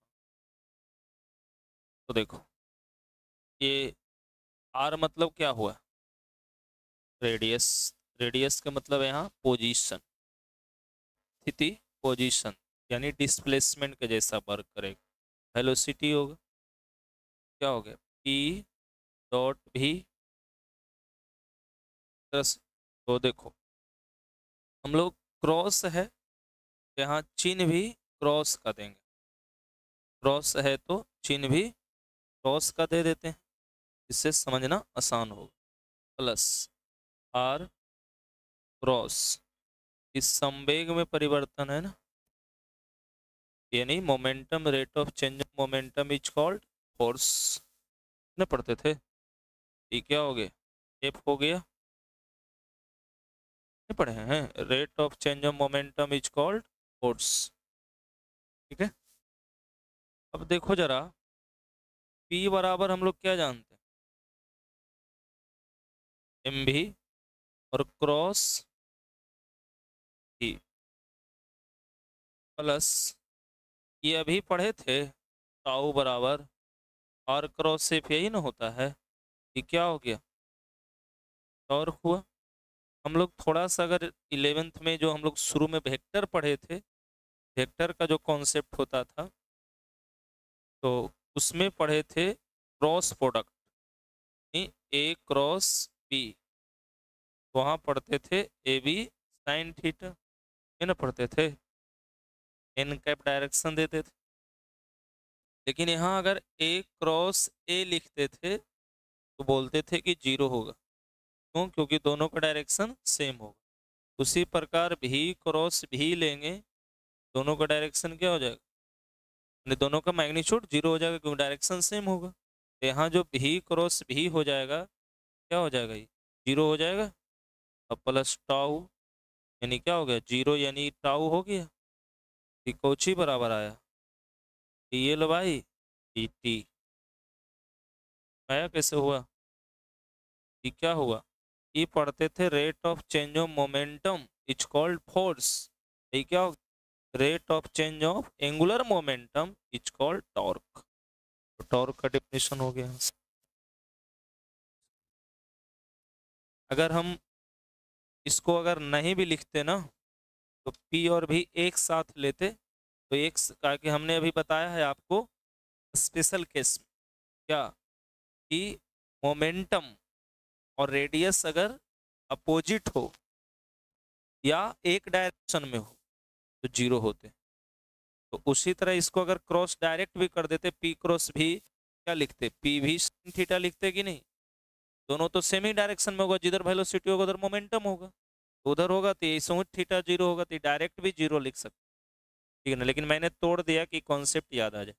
तो देखो ये आर मतलब क्या हुआ, रेडियस। रेडियस का मतलब है यहाँ पोजीशन, स्थिति, पोजीशन, यानी डिस्प्लेसमेंट के जैसा वर्क करेगा। वेलोसिटी होगा, क्या हो गया, पी डॉट भी। तो देखो हम लोग क्रॉस है, यहाँ चिन्ह भी क्रॉस का देंगे, क्रॉस है तो चिन्ह भी क्रॉस का दे देते हैं, इससे समझना आसान होगा। प्लस आर क्रॉस, इस संवेग में परिवर्तन है ना, यानी momentum, rate of change of momentum is called force. न पढ़ते थे, ये क्या हो गया, एफ हो गया, नहीं पढ़े हैं, rate of change of momentum is called force. ठीक है, अब देखो जरा, P बराबर हम लोग क्या जानते हैं, एम भी, और क्रॉस ही, प्लस ये अभी पढ़े थे टाउ बराबर आर क्रॉस से यही ना होता है, ये क्या हो गया, टॉर्क हुआ। हम लोग थोड़ा सा अगर इलेवेंथ में जो हम लोग शुरू में वेक्टर पढ़े थे, वेक्टर का जो कॉन्सेप्ट होता था, तो उसमें पढ़े थे cross product, A cross B, वहाँ पढ़ते थे ए बी साइन थीटा, ये ना पढ़ते थे, एन कैप डायरेक्शन देते थे। लेकिन यहाँ अगर ए क्रॉस ए लिखते थे तो बोलते थे कि जीरो होगा, क्यों, क्योंकि दोनों का डायरेक्शन सेम होगा। उसी प्रकार भी क्रॉस भी लेंगे, दोनों का डायरेक्शन क्या हो जाएगा, यानी दोनों का मैग्नीट्यूड जीरो हो जाएगा, क्योंकि डायरेक्शन सेम होगा। तो यहाँ जो भी क्रॉस भी हो जाएगा, क्या हो जाएगा, ये जीरो हो जाएगा। अब प्लस टाउ, यानी क्या हो गया, जीरो यानी टाउ हो गया। ये कोची बराबर आया, T L by D T. आया कैसे हुआ, ये क्या हुआ, ये पढ़ते थे rate of change of momentum is called force, ये क्या हो, rate of change of angular momentum is called torque. तो टॉर्क का डेफिनेशन हो गया। अगर हम इसको अगर नहीं भी लिखते ना, तो पी और भी एक साथ लेते, तो एक का कि हमने अभी बताया है आपको स्पेशल केस में क्या, कि मोमेंटम और रेडियस अगर अपोजिट हो या एक डायरेक्शन में हो तो जीरो होते। तो उसी तरह इसको अगर क्रॉस डायरेक्ट भी कर देते, पी क्रॉस भी क्या लिखते, पी भी sin थीटा लिखते कि नहीं, दोनों तो सेम ही डायरेक्शन में होगा, जिधर वेलोसिटी होगा उधर मोमेंटम होगा, उधर होगा तो ये समूह थीटा जीरो होगा, तो डायरेक्ट भी जीरो लिख सकते। ठीक है ना, लेकिन मैंने तोड़ दिया कि कॉन्सेप्ट याद आ जाए।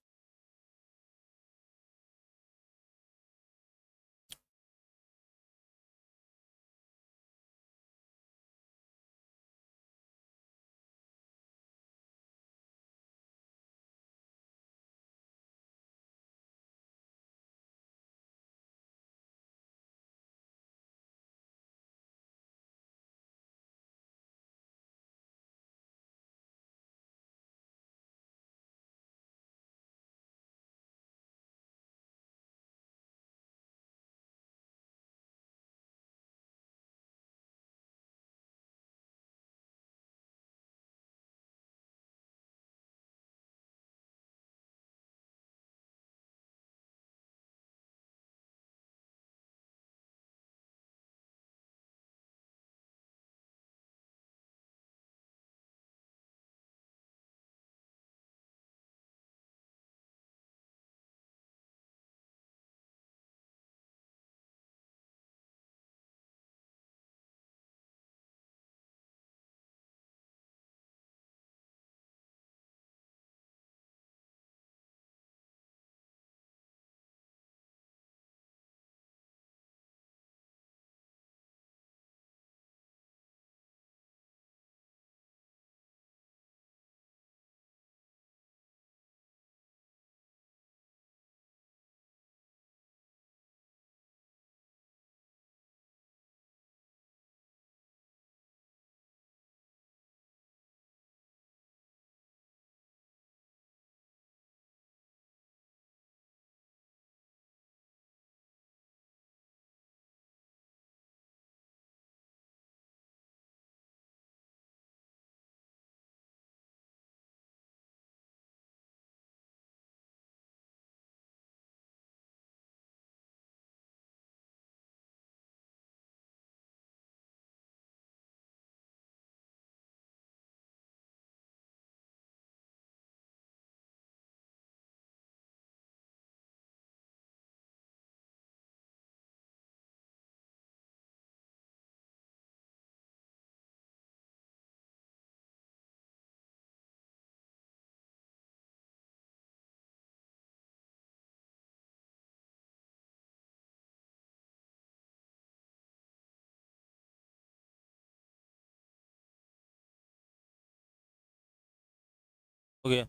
हो गया।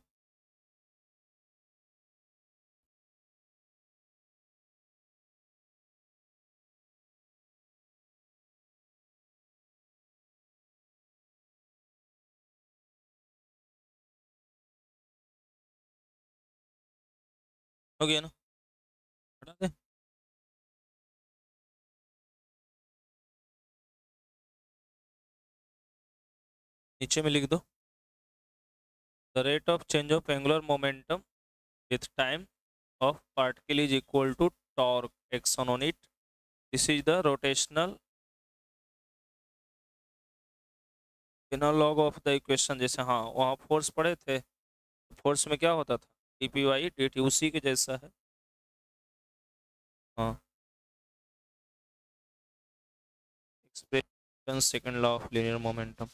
हो गया ना, हटा दे। नीचे में लिख दो, the rate of change of angular momentum with time of particle is equal to torque action on it. This is the rotational analogue of the equation. जैसे हाँ वहाँ फोर्स पढ़े थे, फोर्स में क्या होता था, D P by D T, उसी के जैसा है। हाँ, expression second law of linear momentum.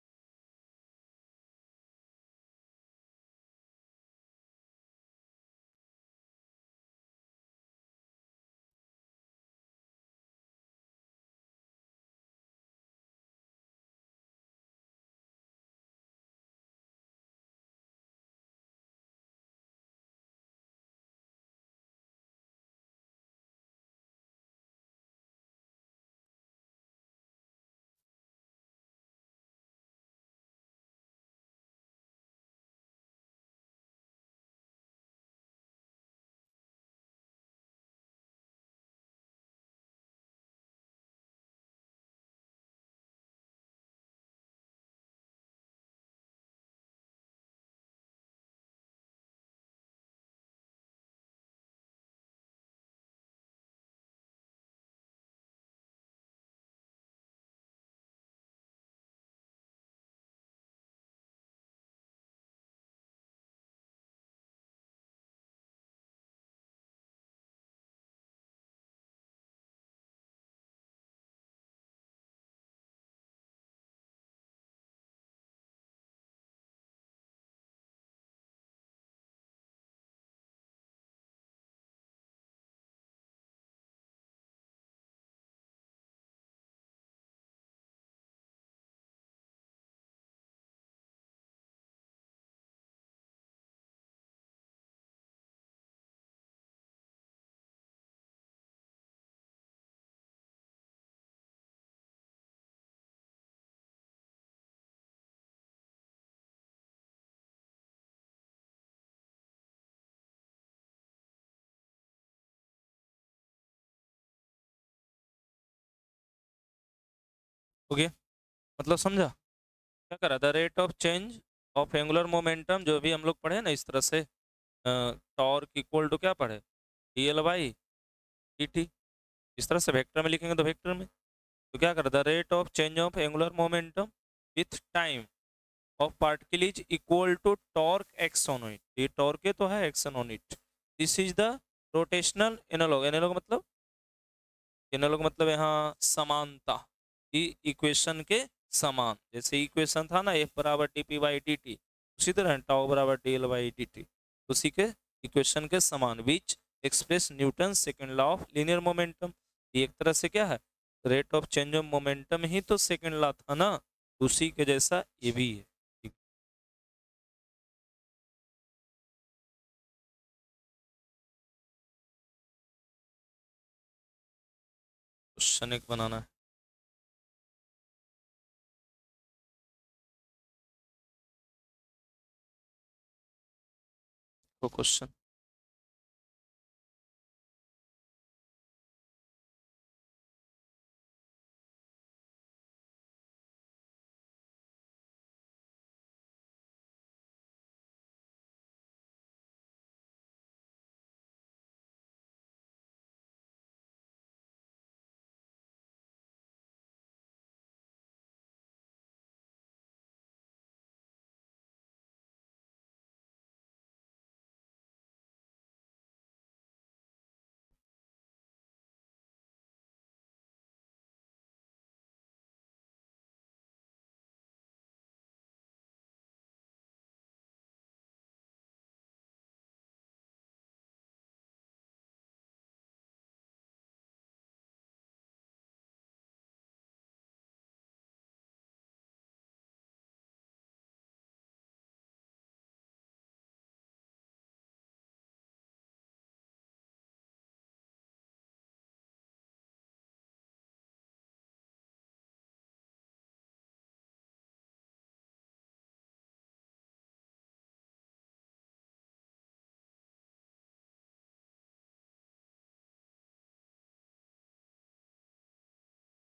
हो गया, मतलब समझा क्या करा, the rate of change of angular momentum, जो भी हम लोग पढ़े ना इस तरह से, टॉर्क इक्वल टू क्या पढ़े, D L by D T. इस तरह से वेक्टर में लिखेंगे तो वेक्टर में, तो क्या करा, the rate of change of angular momentum with time of particle is equal to torque acts on it. ये टॉर्क है तो है action on it. This is the rotational analog. Analog मतलब, एनालॉग मतलब यहाँ समानता, ई इक्वेशन के समान। जैसे इक्वेशन था ना एफ बराबर D P by D T, उसी तरह टाउ बराबर D L by D T, उसी के इक्वेशन के समान। Which express Newton second law of linear momentum. ये एक तरह से क्या है, rate of change of momentum ही तो सेकंड लॉ था ना, उसी के जैसा ये भी है। क्वेश्चन एक बनाना है। तो क्वेश्चन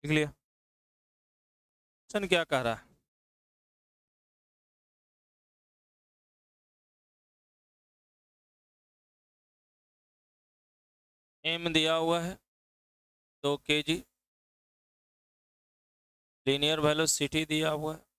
लिख लिया। क्वेश्चन क्या कह रहा है? एम दिया हुआ है दो के जी, लीनियर वेलोसिटी दिया हुआ है,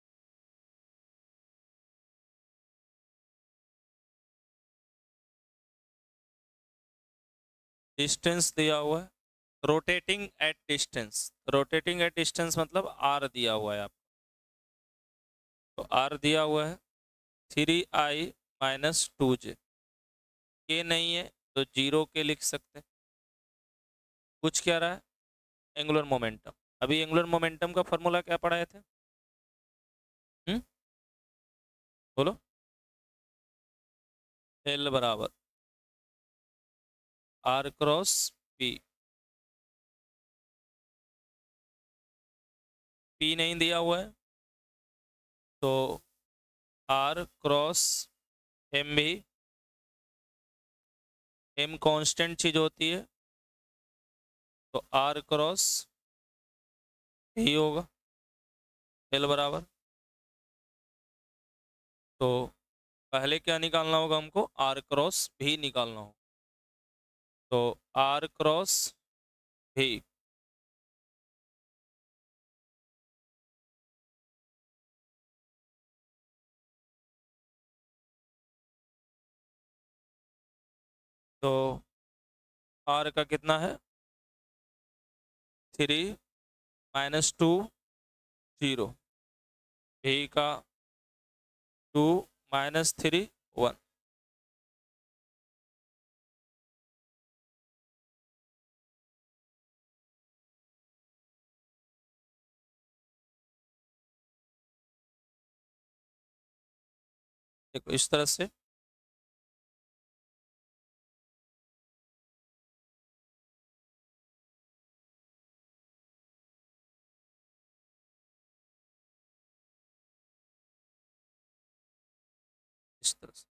डिस्टेंस दिया हुआ है, rotating at distance, rotating at distance मतलब आर दिया हुआ है आपको, तो आर दिया हुआ है three I minus two J, के नहीं है तो जीरो के लिख सकते हैं। कुछ क्या रहा है? Angular momentum. अभी एंगुलर मोमेंटम का फॉर्मूला क्या पढ़ाए थे? हम्म बोलो। एल बराबर आर क्रॉस पी। पी नहीं दिया हुआ है तो आर क्रॉस एम भी, एम कांस्टेंट चीज होती है तो आर क्रॉस ही होगा। एल बराबर, तो पहले क्या निकालना होगा हमको? आर क्रॉस भी निकालना होगा, तो आर क्रॉस भी तो आर का कितना है? थ्री माइनस टू जीरो, भी का टू माइनस थ्री वन। देखो इस तरह से इस तरह से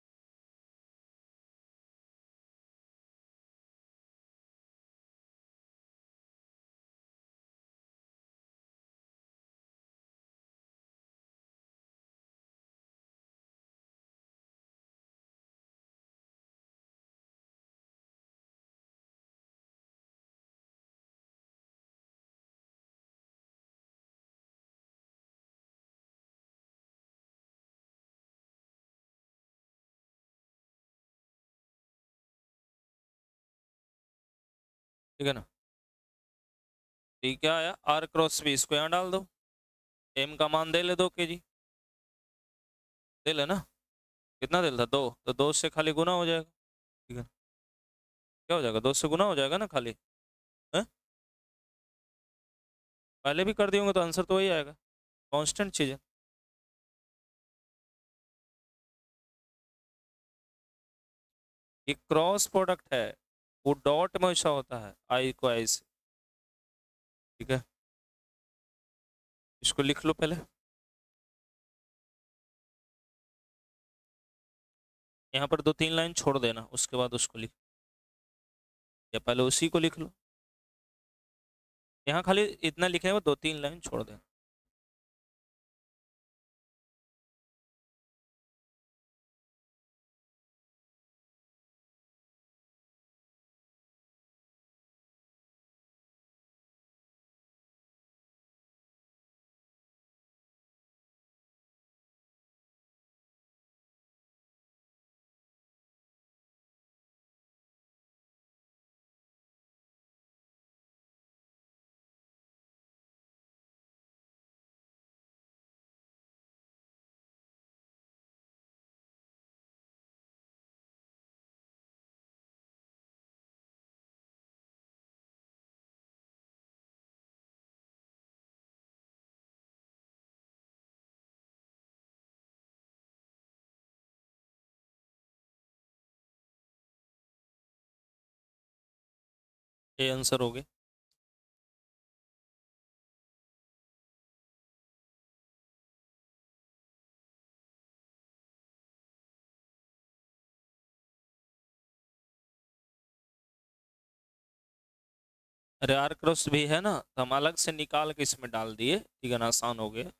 ठीक है ना। ठीक क्या आया? आर क्रॉस भी, इसको यहाँ डाल दो, एम का मान दे ले दो के जी, दे ले ना। कितना दे था? दो, तो दो से खाली गुना हो जाएगा। ठीक है, क्या हो जाएगा? दो से गुना हो जाएगा ना खाली है? पहले भी कर दिए होंगे तो आंसर तो वही आएगा, कांस्टेंट चीज है। ये क्रॉस प्रोडक्ट है, वो डॉट में ऐसा होता है, आई को आई से। ठीक है, इसको लिख लो पहले। यहाँ पर दो तीन लाइन छोड़ देना, उसके बाद उसको लिख, या पहले उसी को लिख लो। यहाँ खाली इतना लिखे हुए, दो तीन लाइन छोड़ देना। ये आंसर हो गया। अरे आर क्रॉस भी है ना, तो हम अलग से निकाल के इसमें डाल दिए, ठीक है ना, आसान हो गया।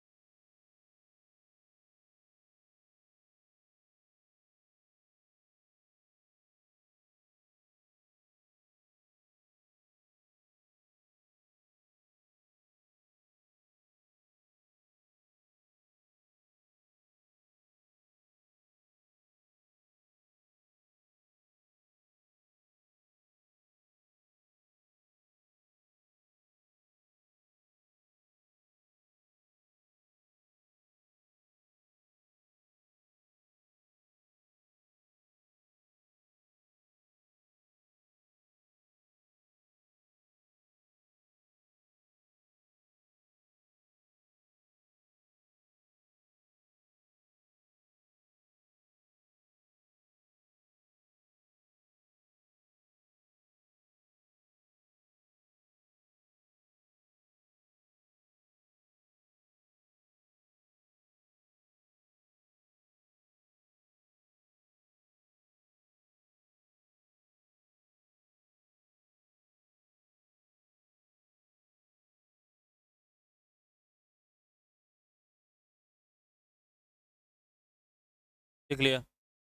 देख लिया।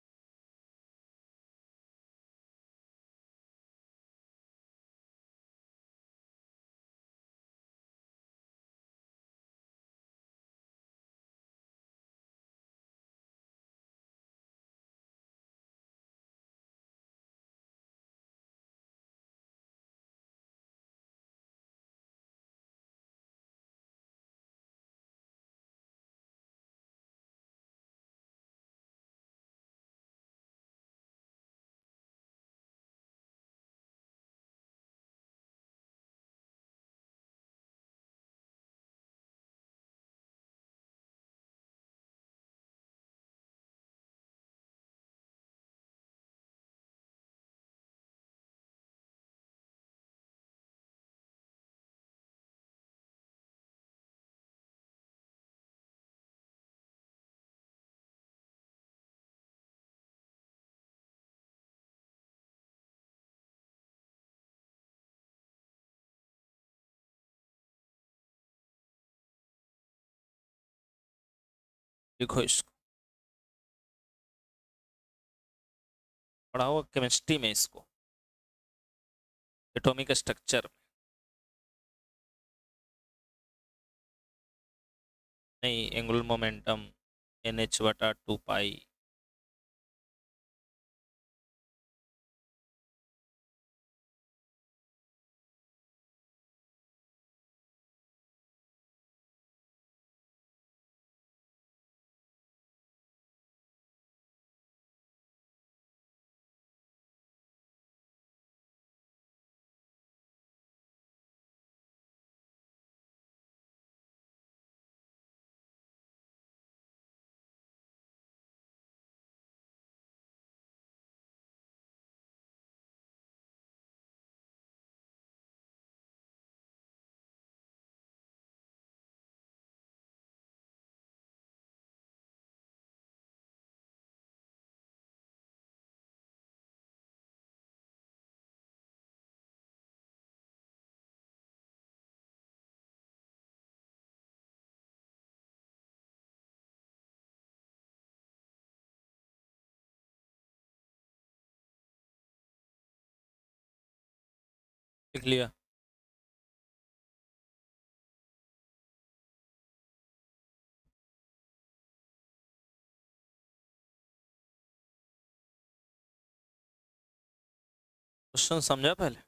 देखो इसको पढ़ा हुआ केमिस्ट्री में, इसको एटॉमिक स्ट्रक्चर नहीं, एंगुलर मोमेंटम एन एच बटा टू पाई। लिख लिया। क्वेश्चन समझा पहले?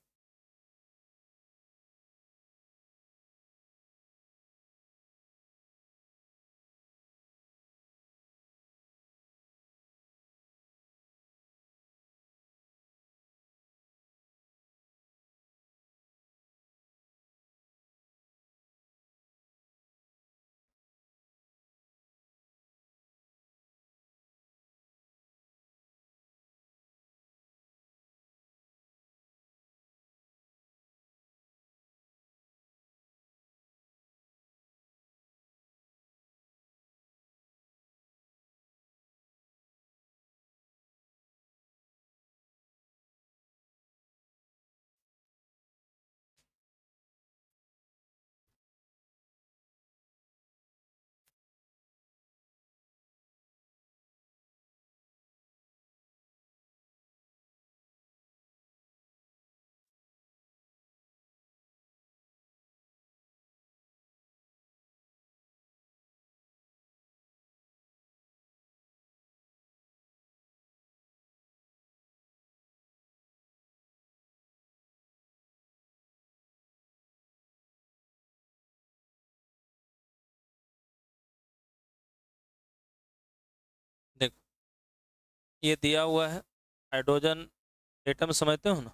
ये दिया हुआ है हाइड्रोजन एटम, समझते हो ना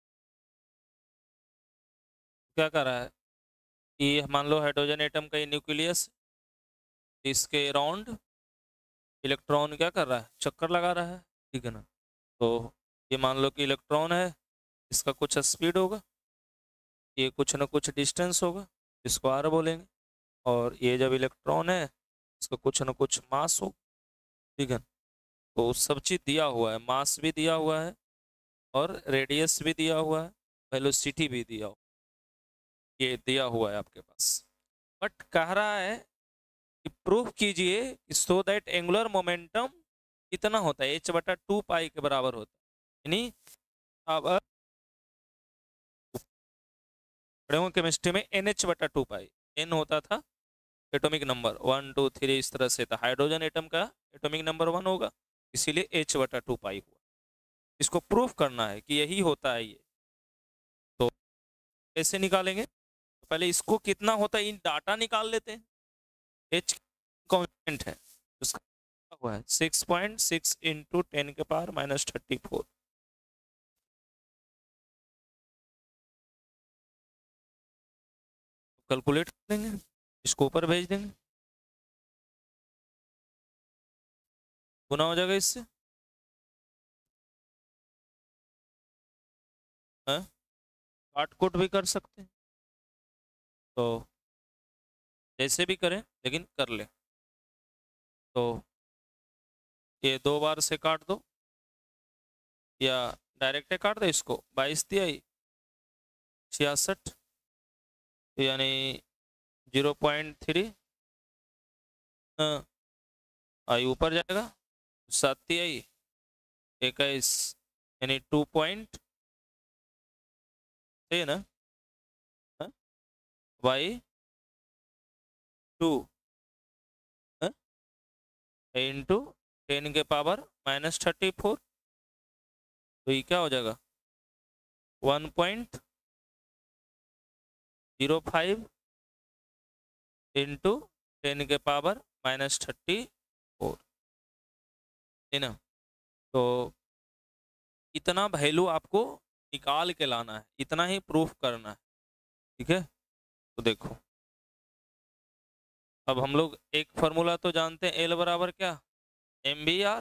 क्या कर रहा है कि मान लो हाइड्रोजन एटम का ये न्यूक्लियस, इसके अराउंड इलेक्ट्रॉन क्या कर रहा है, चक्कर लगा रहा है, ठीक है ना। तो ये मान लो कि इलेक्ट्रॉन है, इसका कुछ स्पीड होगा, ये कुछ ना कुछ डिस्टेंस होगा, इसको आर बोलेंगे। और ये जब इलेक्ट्रॉन है, इसका कुछ ना कुछ मास हो, ठीक है। तो सब चीज़ दिया हुआ है, मास भी दिया हुआ है और रेडियस भी दिया हुआ है, वेलोसिटी भी दिया हुआ, ये दिया हुआ है आपके पास। बट कह रहा है कि प्रूफ कीजिए सो दैट एंगुलर मोमेंटम कितना होता है, एच बटा टू पाई के बराबर होता है। यानी अब केमिस्ट्री में एन एच बटा टू पाई, एन होता था atomic number, one two three इस तरह से था, हाइड्रोजन एटम का एटॉमिक नंबर वन होगा, इसीलिए एच बटा टू पाई हुआ। इसको प्रूफ करना है कि यही होता है ये, तो कैसे निकालेंगे, तो पहले इसको कितना होता है इन डाटा निकाल लेते हैं। एच कांस्टेंट है, उसका हुआ है six point six into ten के power minus thirty four. Calculate कर देंगे, इसको ऊपर भेज देंगे, गुना हो जाएगा इससे, हाँ काट कोट भी कर सकते हैं, तो जैसे भी करें लेकिन कर ले। तो ये दो बार से काट दो या डायरेक्ट काट दो, इसको बाईस दिया छियासठ, यानी जीरो पॉइंट थ्री आई ऊपर जाएगा, सात आई इक्कीस, यानी टू पॉइंट है ना, वाई टू इंटू टेन के पावर माइनस थर्टी फोर, तो ये क्या हो जाएगा one point zero five into ten के पावर माइनस थर्टी फोर, है ना। तो इतना वैल्यू आपको निकाल के लाना है, इतना ही प्रूफ करना है, ठीक है। तो देखो अब हम लोग एक फार्मूला तो जानते हैं, एल बराबर क्या, एम बी आर,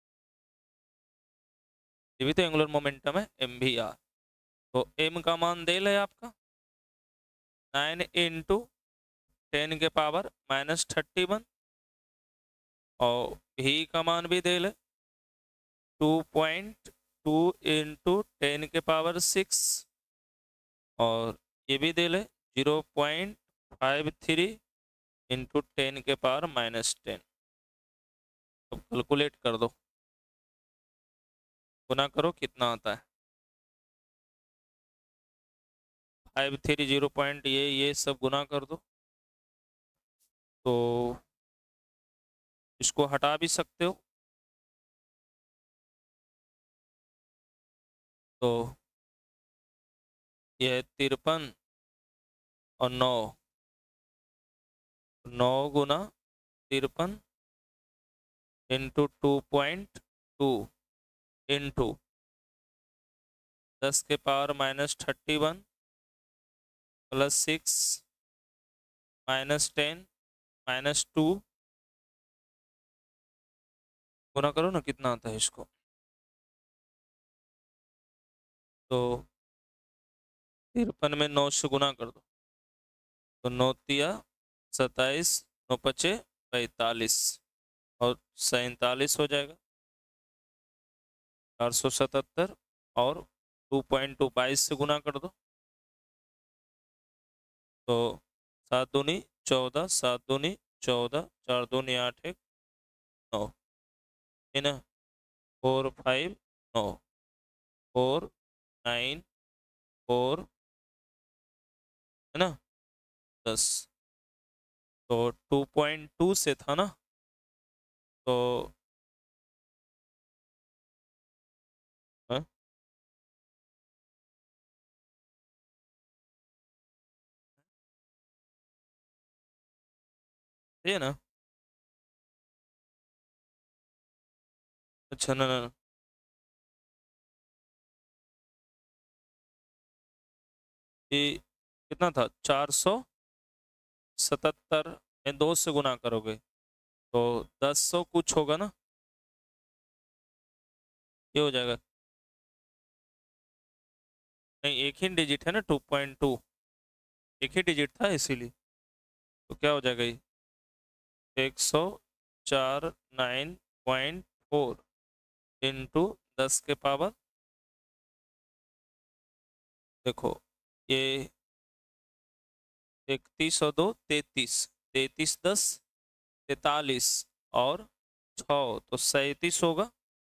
ये भी तो एंगुलर मोमेंटम है, एम बी आर। तो एम का मान दे ले आपका नाइन इंटू टेन के पावर माइनस थर्टी वन, और भी का मान भी दे ले two point two into ten के पावर सिक्स, और ये भी दे ले zero point five three into ten के पावर माइनस टेन। अब कैलकुलेट कर दो, गुना करो कितना आता है, फाइव थ्री जीरो पॉइंट ये ये सब गुना कर दो, तो इसको हटा भी सकते हो, तो यह तिरपन और नौ, नौ गुना तिरपन into two point two into दस के power minus thirty one plus six minus ten minus two, गुना करो ना कितना आता है इसको, तो तिरपन में नौ से गुना कर दो, तो नौ तिया सत्ताईस, नौ पचे पैंतालीस, और सैंतालीस हो जाएगा, चार सौ सतहत्तर, और टू पॉइंट टू बाईस से गुना कर दो, तो सात दूनी चौदह, सात दूनी चौदह, चार दूनी आठ, एक नौ, है ना, फोर फाइव नौ, फोर नाइन फोर, है ना, दस, तो टू पॉइंट टू से था ना, तो हाँ? ये ना अच्छा ना ना ये कितना था, चार सौ सतहत्तर में दो से गुना करोगे तो दस सौ कुछ होगा ना, ये हो जाएगा। नहीं एक ही डिजिट है ना, टू पॉइंट टू एक ही डिजिट था इसीलिए, तो क्या हो जाएगा ये एक सौ चार नाइन पॉइंट फोर इंटू दस के पावर, देखो ये इकतीस और दो तैतीस, तैतीस दस तैतालीस और छः तो सैंतीस होगा,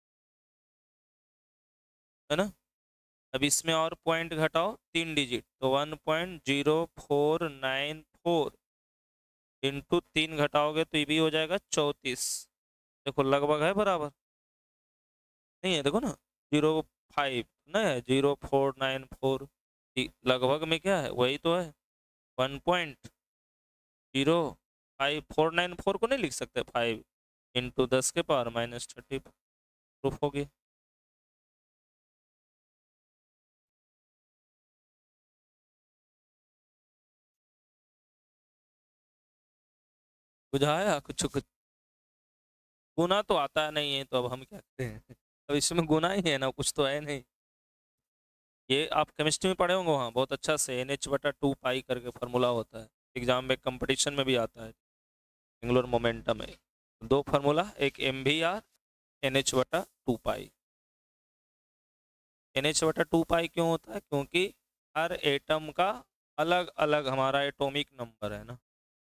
है ना। अब इसमें और पॉइंट घटाओ तीन डिजिट, तो one point zero four nine four into तीन घटाओगे तो ये भी हो जाएगा चौंतीस। देखो लगभग है बराबर, नहीं है देखो ना, जीरो फाइव ना है, जीरो फोर नाइन फोर, लगभग में क्या है वही तो है, one point zero five four nine four को नहीं लिख सकते, फाइव इंटू दस के पावर माइनस थर्टी, प्रूफ हो गया। बुझाया कुछ कुछ, गुना तो आता नहीं है तो अब हम क्या करते हैं अब इसमें गुना ही है ना, कुछ तो है नहीं। ये आप केमिस्ट्री में पढ़े होंगे वहाँ बहुत अच्छा से, एन एच बटा टू पाई करके फार्मूला होता है, एग्जाम में कंपटीशन में भी आता है, एंगुलर मोमेंटम है, दो फार्मूला, एक M V R N H बटा टू पाई। एन एच बटा टू पाई क्यों होता है, क्योंकि हर एटम का अलग अलग हमारा एटॉमिक नंबर है ना।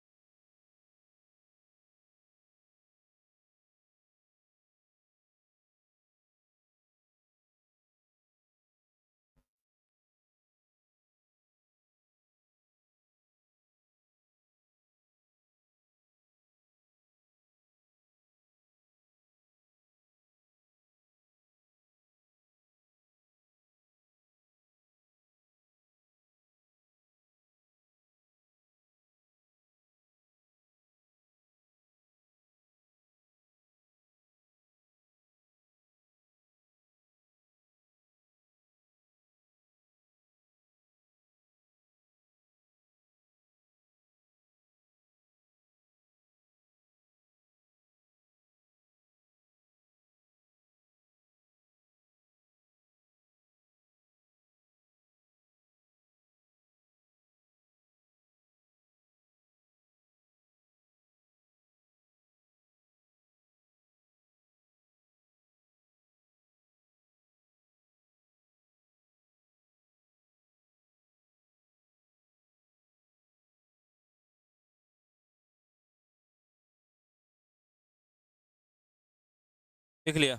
लिख लिया।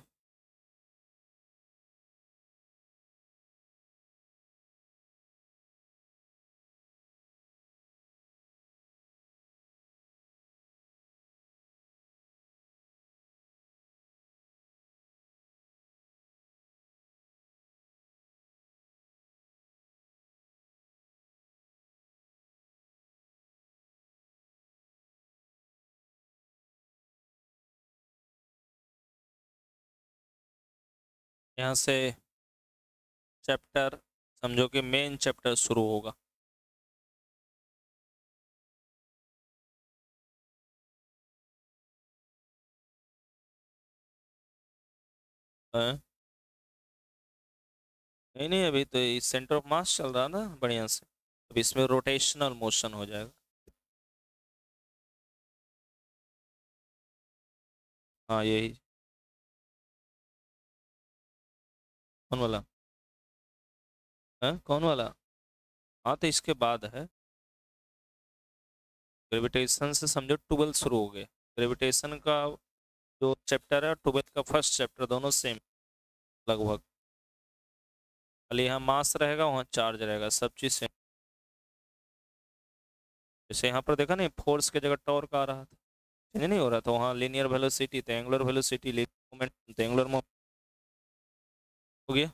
यहाँ से चैप्टर समझो कि मेन चैप्टर शुरू होगा। हाँ? नहीं नहीं अभी तो सेंटर ऑफ मास चल रहा ना बढ़िया से, अब इसमें रोटेशनल मोशन हो जाएगा। हाँ यही, कौन वाला, हाँ कौन वाला, हाँ तो इसके बाद है ग्रेविटेशन से, समझो ट्वेल्थ शुरू हो गए, ग्रेविटेशन का जो चैप्टर है ट्वेल्थ का फर्स्ट चैप्टर दोनों सेम लगभग, खाली यहाँ मास रहेगा वहाँ चार्ज रहेगा, सब चीज़ सेम। जैसे यहाँ पर देखा नहीं फोर्स की जगह टॉर्क आ रहा था, चेंज नहीं हो रहा था, वहाँ लीनियर वेलोसिटी थे, एंगुलर वेलोसिटी मोमेंट थे, एंगुलर मोमेंट हो गया।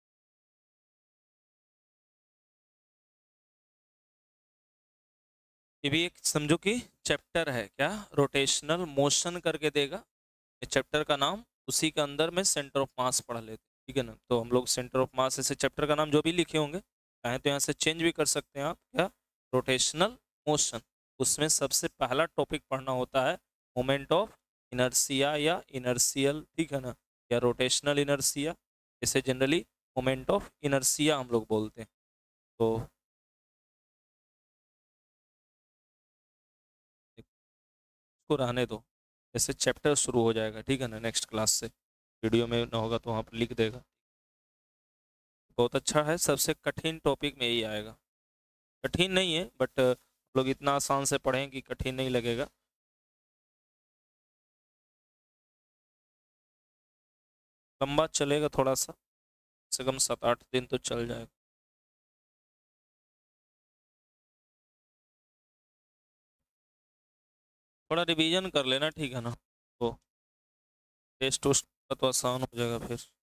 ये भी एक समझो कि चैप्टर है क्या, रोटेशनल मोशन करके देगा, इस चैप्टर का नाम उसी के अंदर में सेंटर ऑफ मास पढ़ लेते, ठीक है ना। तो हम लोग सेंटर ऑफ मास ऐसे चैप्टर का नाम जो भी लिखे होंगे चाहे तो यहाँ से चेंज भी कर सकते हैं आप, क्या रोटेशनल मोशन। उसमें सबसे पहला टॉपिक पढ़ना होता है मोमेंट ऑफ इनर्सिया या इनर्शियल, ठीक है ना, या रोटेशनल इनर्सिया, इसे जनरली मोमेंट ऑफ इनर्सिया हम लोग बोलते हैं। तो इसको रहने दो, ऐसे चैप्टर शुरू हो जाएगा, ठीक है ना, नेक्स्ट क्लास से। वीडियो में ना होगा तो वहाँ पर लिख देगा। बहुत अच्छा है, सबसे कठिन टॉपिक में यही आएगा। कठिन नहीं है बट लोग इतना आसान से पढ़ें कि कठिन नहीं लगेगा। लंबा चलेगा थोड़ा सा, कम से कम सात आठ दिन तो चल जाएगा। थोड़ा रिवीजन कर लेना, ठीक है ना, तो टेस्ट उस्ट का तो आसान हो जाएगा फिर।